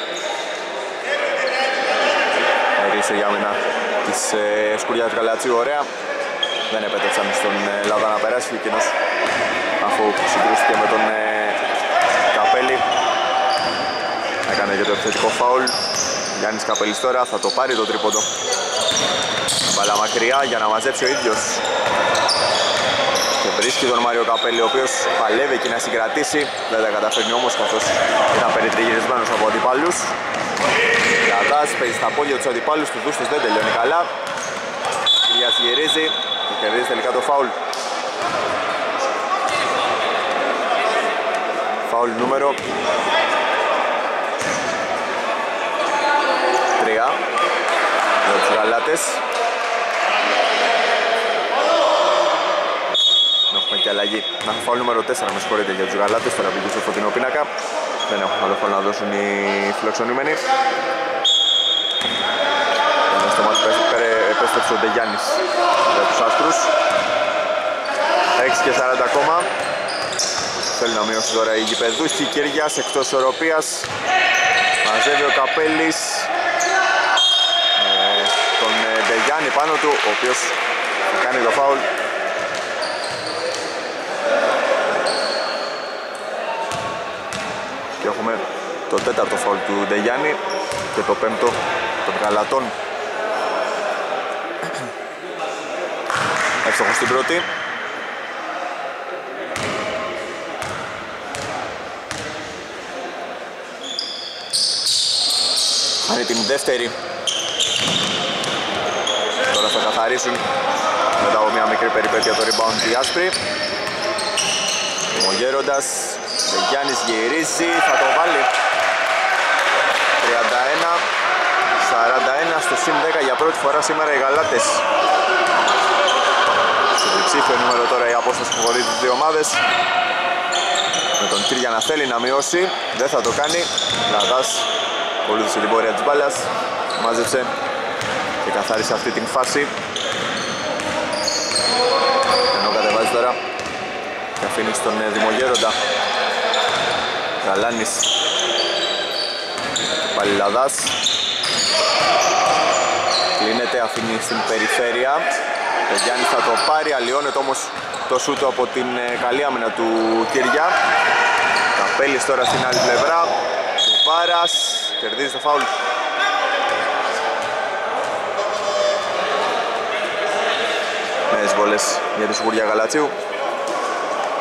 Έρισε η άμυνα της Σκουριάς Γαλατσίου, ωραία. Δεν επέτρεψαν στον Λαδά να περάσει και εκείνος, αφού συγκρούστηκε με τον Καπέλη, έκανε και το επιθετικό φάουλ. Γιάννης Καπέλης τώρα θα το πάρει το τρίποντο. Μπαλά μακριά για να μαζέψει ο ίδιος. Και βρίσκει τον Μάριο Καπέλη, ο οποίος παλεύει εκεί να συγκρατήσει. Δεν τα καταφέρνει όμως, καθώς ήταν περιτριγυρισμένος από αντιπάλους. Λαδάς παίζει στα πόδια τους αντιπάλους, του Δούστος δεν τελειώνει καλά. Κυριάς γυρίζει και κερδίζει τελικά το φάουλ. Φάουλ νούμερο 3 για τους Γαλάτες. Έχουμε και αλλαγή. Να, φάουλ νούμερο 4, με συγχωρείτε, για τους Γαλάτες. Τώρα πήγε στο φωτεινό πίνακα. Δεν έχουν άλλο φάουλ να δώσουν οι φιλοξενούμενοι. Στο μάτι επέστρεψε ο Ντεγιάννης για τους άσπρους. 6 και 40 ακόμα. Θέλει να μειώσει τώρα η γηπεδούχη. Κυριάς εκτός ισορροπίας. Μαζεύει ο Καπέλης τον Ντεγιάννη πάνω του, ο οποίος θα κάνει το φάουλ. Και έχουμε το τέταρτο φάουλ του Ντεγιάννη και το πέμπτο των Γαλατών. Εύστοχος στην πρώτη. Κάνει την δεύτερη. Τώρα θα καθαρίσουν μετά από μια μικρή περιπέτεια το rebound οι άσπροι. Ο Γέροντας, ο Γιάννης γυρίζει, θα το βάλει. 31-41 στο συν 10 για πρώτη φορά σήμερα οι Γαλάτες. Στο διψήφιο νούμερο τώρα η απόσταση που χωρίζει τις δύο ομάδες. Με τον Κύρια να θέλει να μειώσει, δεν θα το κάνει. Λαδάς ακολούθησε την πορεία της μπάλας, μάζεψε και καθάρισε αυτή την φάση. Ενώ κατεβάζει τώρα και αφήνει στον Δημογέροντα. Γαλάνης. Πάλι Λαδάς. Κλείνεται, αφήνει στην περιφέρεια. Ο Γιάννης θα το πάρει, αλλοιώνεται όμως το σούτ από την καλή άμυνα του Κυριά. Καπέλης τώρα στην άλλη πλευρά. Βάρας κερδίζει το φάουλ. Νέες βολές για τη Σκουριά Γαλατσίου,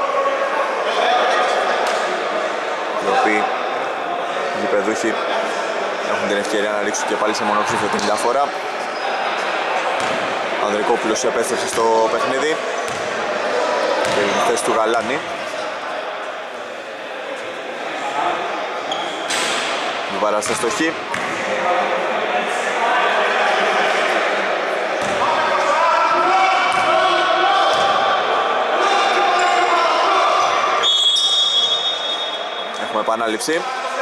οι οποίοι γηπεδούχοι έχουν την ευκαιρία να ρίξουν και πάλι σε μονοψήφιο την διαφορά. Ο Ανδρικόπουλος επέστρεψε στο παιχνίδι και η θέση του Γαλάνη. Βαρά στα στοχή. Έχουμε επανάληψη.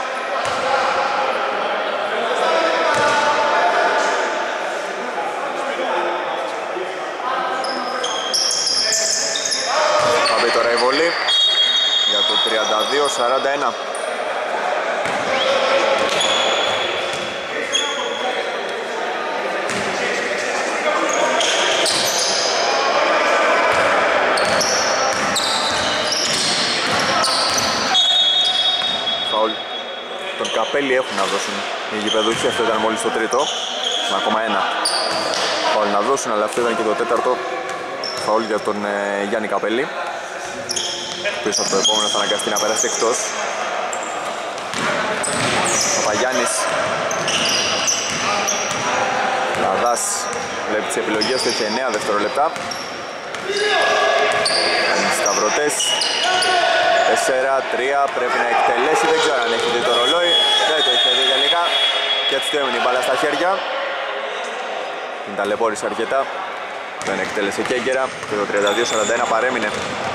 Θα μπει τώρα η βολή για το 32-41. Τον Καπέλη έχουν να δώσουν οι γηπεδούχοι, αυτό ήταν μόλις το τρίτο, με ακόμα ένα φαουλ να δώσουν, αλλά αυτό ήταν και το τέταρτο φαουλ για τον Γιάννη Καπέλη, πίσω από το επόμενο θα αναγκαστεί να περάσει εκτός. Παπαγιάννης, Λαδάς βλέπει τις επιλογές του, έχει 9 δευτερόλεπτα, κάνει σταυρωτές. 4-3 πρέπει να εκτελέσει, δεν ξέρω αν έχει δει το ρολόι, δεν το έχει δει τελικά και έτσι του έμεινε η μπάλα στα χέρια. Την ταλαιπώρησε αρκετά, δεν εκτέλεσε και έγκαιρα και το 32-41 παρέμεινε.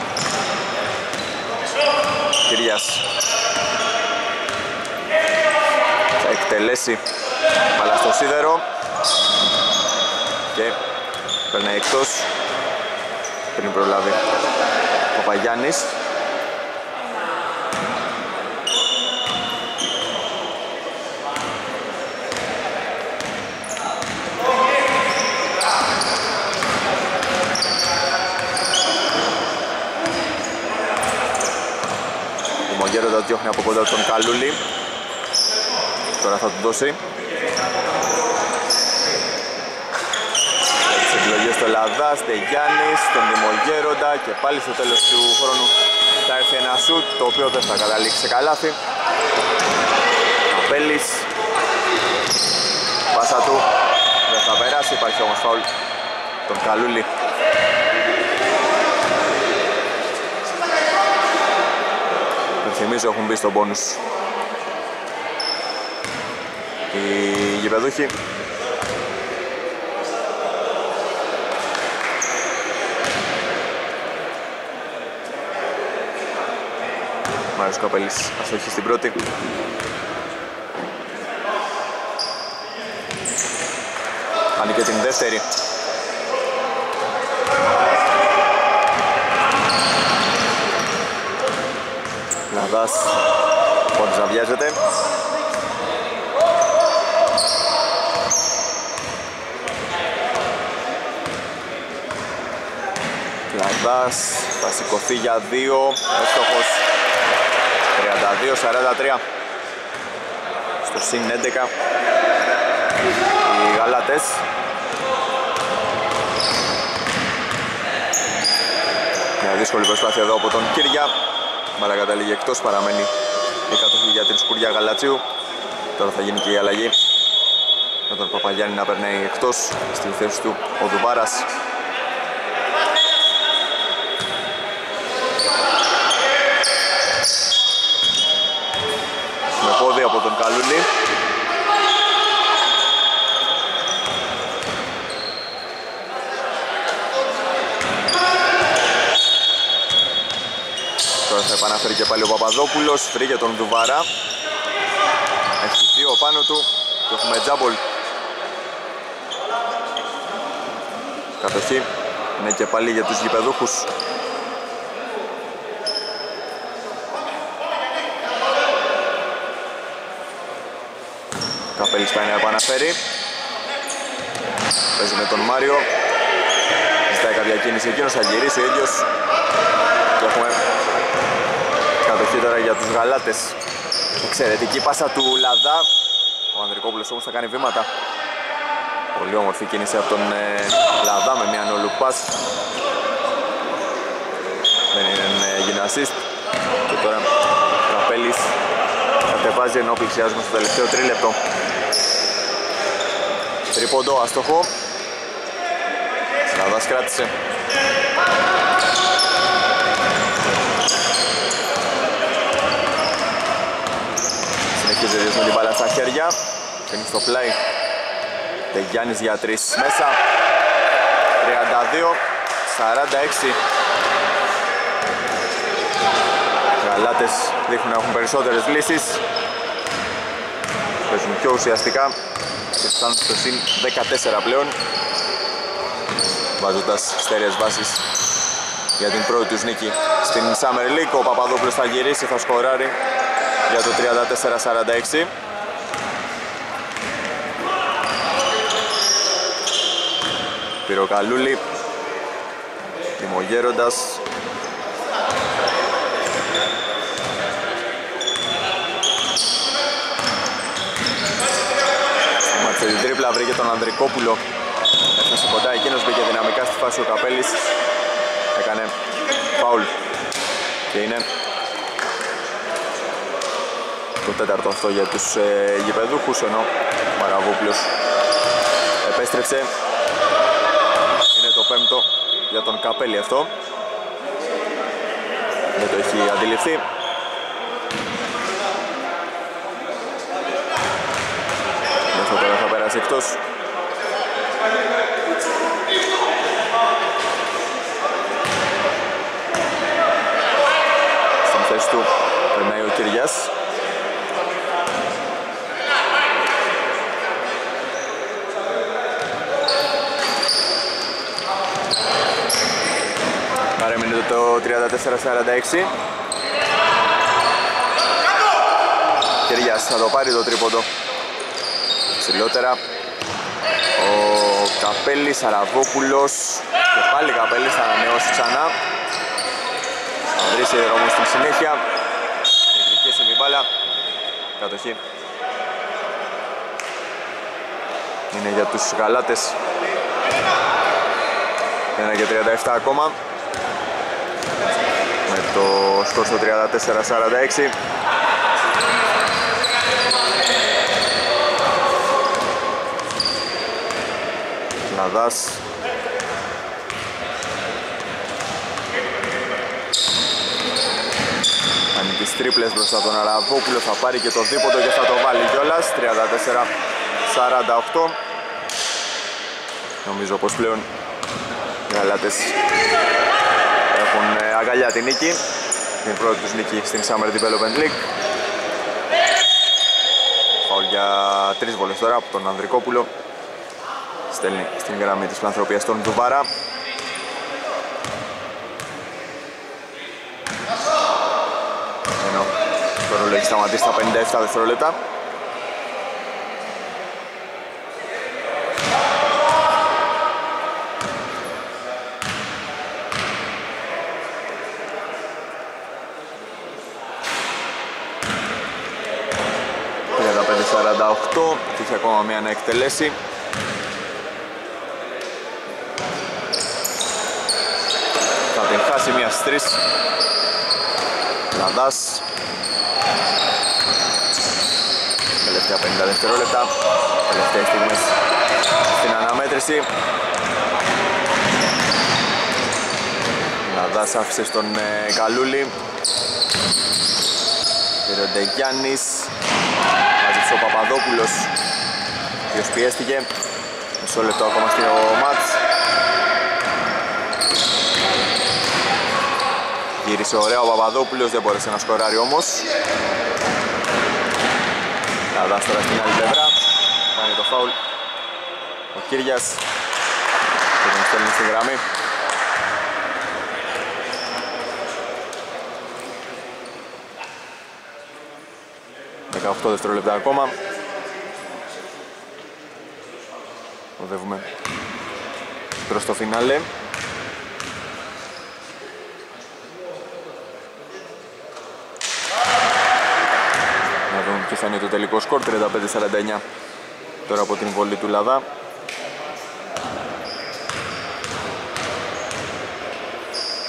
Κυριάς θα εκτελέσει μπάλα στο σίδερο και περνάει εκτός πριν προλάβει ο Παπαγιάννης. Ο Γέροντας διώχνει από κοντά τον Καλούλη. Τώρα θα του δώσει. Τις επιλογές στο Λαδάς, Γιάννης, τον Δημογέροντα και πάλι στο τέλος του χρόνου θα έρθει ένα σουτ το οποίο δεν θα καταλήξει σε καλάθι. Καπέλης. Πάσα του δεν θα περάσει, υπάρχει όμως φαουλ τον Καλούλη. Θυμίζω έχουν μπει στον πόνους οι γηπεδούχοι. Μάριος Καπέλης αστοχή στην πρώτη. Κάνει και την δεύτερη. Λαδάς πόντος να βιάζεται. Λαδάς θα σηκωθεί για 2, έστοχος 32-43. Στο συν 11 οι Γαλάτες. Μια δύσκολη προσπάθεια εδώ από τον Κύρια. Μπάλα καταλήγει εκτός, παραμένει η κατοχή για την Σκουριά Γαλατσίου. Τώρα θα γίνει και η αλλαγή με τον Παπαγιάννη να περνάει εκτός, στη θέση του ο Δουβάρας. Με πόδι από τον Καλούλη. Τώρα θα επαναφέρει και πάλι ο Παπαδόπουλος, βρήκε τον Δουβάρα. Έχει 2 πάνω του και έχουμε τζάμπολ. Κατοχή είναι και πάλι για τους γηπεδούχους. Καπέλης πάει να επαναφέρει. Παίζει με τον Μάριο. Ζητάει κάποια κίνηση εκείνος, θα γυρίσει ο ίδιος. Και έχουμε κατοχή τώρα για τους Γαλάτες. Εξαιρετική πάσα του Λαδά. Ο Ανδρικόπουλος όμως θα κάνει βήματα. Πολύ όμορφη κίνηση από τον Λαδά με μια no-look pass. Δεν είναι γυμνασίστ. Και τώρα ο Καπέλης θα κατεβάζει ενώ πλησιάζουμε στο τελευταίο τρίλεπτο. Τρίποντο άστοχο. Λαδάς κράτησε. Συνεχίζει με την μπάλα στα χέρια. Φύγει στο πλάι. Τεγιάννης για 3 μέσα. 32-46. Οι Γαλάτες δείχνουν να έχουν περισσότερες λύσεις. Παίζουν πιο ουσιαστικά και φτάνουν στο συν 14 πλέον, βάζοντας στέρεες βάσεις για την πρώτη τους νίκη στην Summer League. Ο Παπαδόπουλος θα γυρίσει, θα σκοράρει για το 34-46. Πυροκαλούλη, τιμογέροντας. Σε την τρίπλα βρήκε τον Ανδρικόπουλο. Έφτασε κοντά, εκείνος μπήκε δυναμικά στη φάση ο Καπέλης. Έκανε φάουλ. Και είναι το τέταρτο αυτό για τους γηπεδούχους, ενώ ο Μαραβόπουλος επέστρεψε. Είναι το πέμπτο για τον Καπέλη αυτό. Δεν το έχει αντιληφθεί. Τώρα θα περάσει εκτός. Στην θέση του περνάει ο Κυριάς. Παρέμεινε το 34-46. Κυριάς θα το πάρει το τρίποντο. Ψηλότερα ο Καπέλης, Σαραβόπουλος και πάλι Καπέλης θα ανανεώσει ξανά. Θα βρει δρόμο στην συνέχεια. Διεκδικήσει η μπάλα. Κατοχή είναι για τους Γαλάτες. 1 και 37 ακόμα με το σκορ στο 34-46. Λαδάς. Κάνει τις τρίπλες μπροστά τον Αραβόπουλο, θα πάρει και το δίποτο και θα το βάλει κιόλας. 34-48. Νομίζω πως πλέον οι Γαλάτες έχουν αγκαλιά την νίκη. Την πρώτη τους νίκη στην Summer Development League. Πάω για 3 βολές τώρα από τον Ανδρικόπουλο. Στέλνει στην γραμμή της Πλανθροπίας τον Ντουβάρα. Ενώ το ρόλο έχει σταματήσει στα 57 δευτερόλεπτα. Και έχει ακόμα μία να εκτελέσει. Θα την χάσει μία στις 3. Λαδάς. Τελευταία 50 δευτερόλεπτα. Τελευταίες στιγμές στην αναμέτρηση. Λαδάς άφησε στον Καλούλη. Πήρε ο Ντεγιάννης. Μάζεψε ο Παπαδόπουλος, ο οποίος πιέστηκε. Μισό λεπτό ακόμα στο μάτς. Γύρισε ωραία ο Παπαδόπουλος, δεν μπόρεσε να σκοράρει όμως. Λαδάς τώρα στην άλλη πλευρά. Κάνει το φάουλ ο Κύριας και τον στέλνει στη γραμμή. ...18 δευτερόλεπτα ακόμα. Οδεύουμε προς το φινάλε. Να δούμε ποιο θα είναι το τελικό σκορ. 35-49 τώρα από την βολή του Λαδά.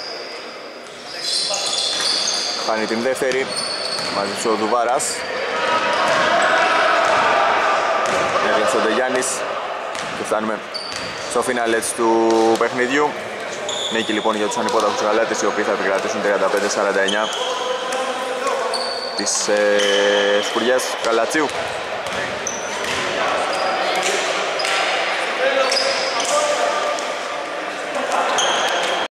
Χάνει την δεύτερη. Μάζεψε ο Δουβάρας. ο Ντεγιάννης και φτάνουμε στο φινάλε του παιχνιδιού. Νίκη λοιπόν για τους ανυπόταχους γαλάτες, οι οποίοι θα επικρατήσουν 35-49 της Σκουριάς Γαλατσίου.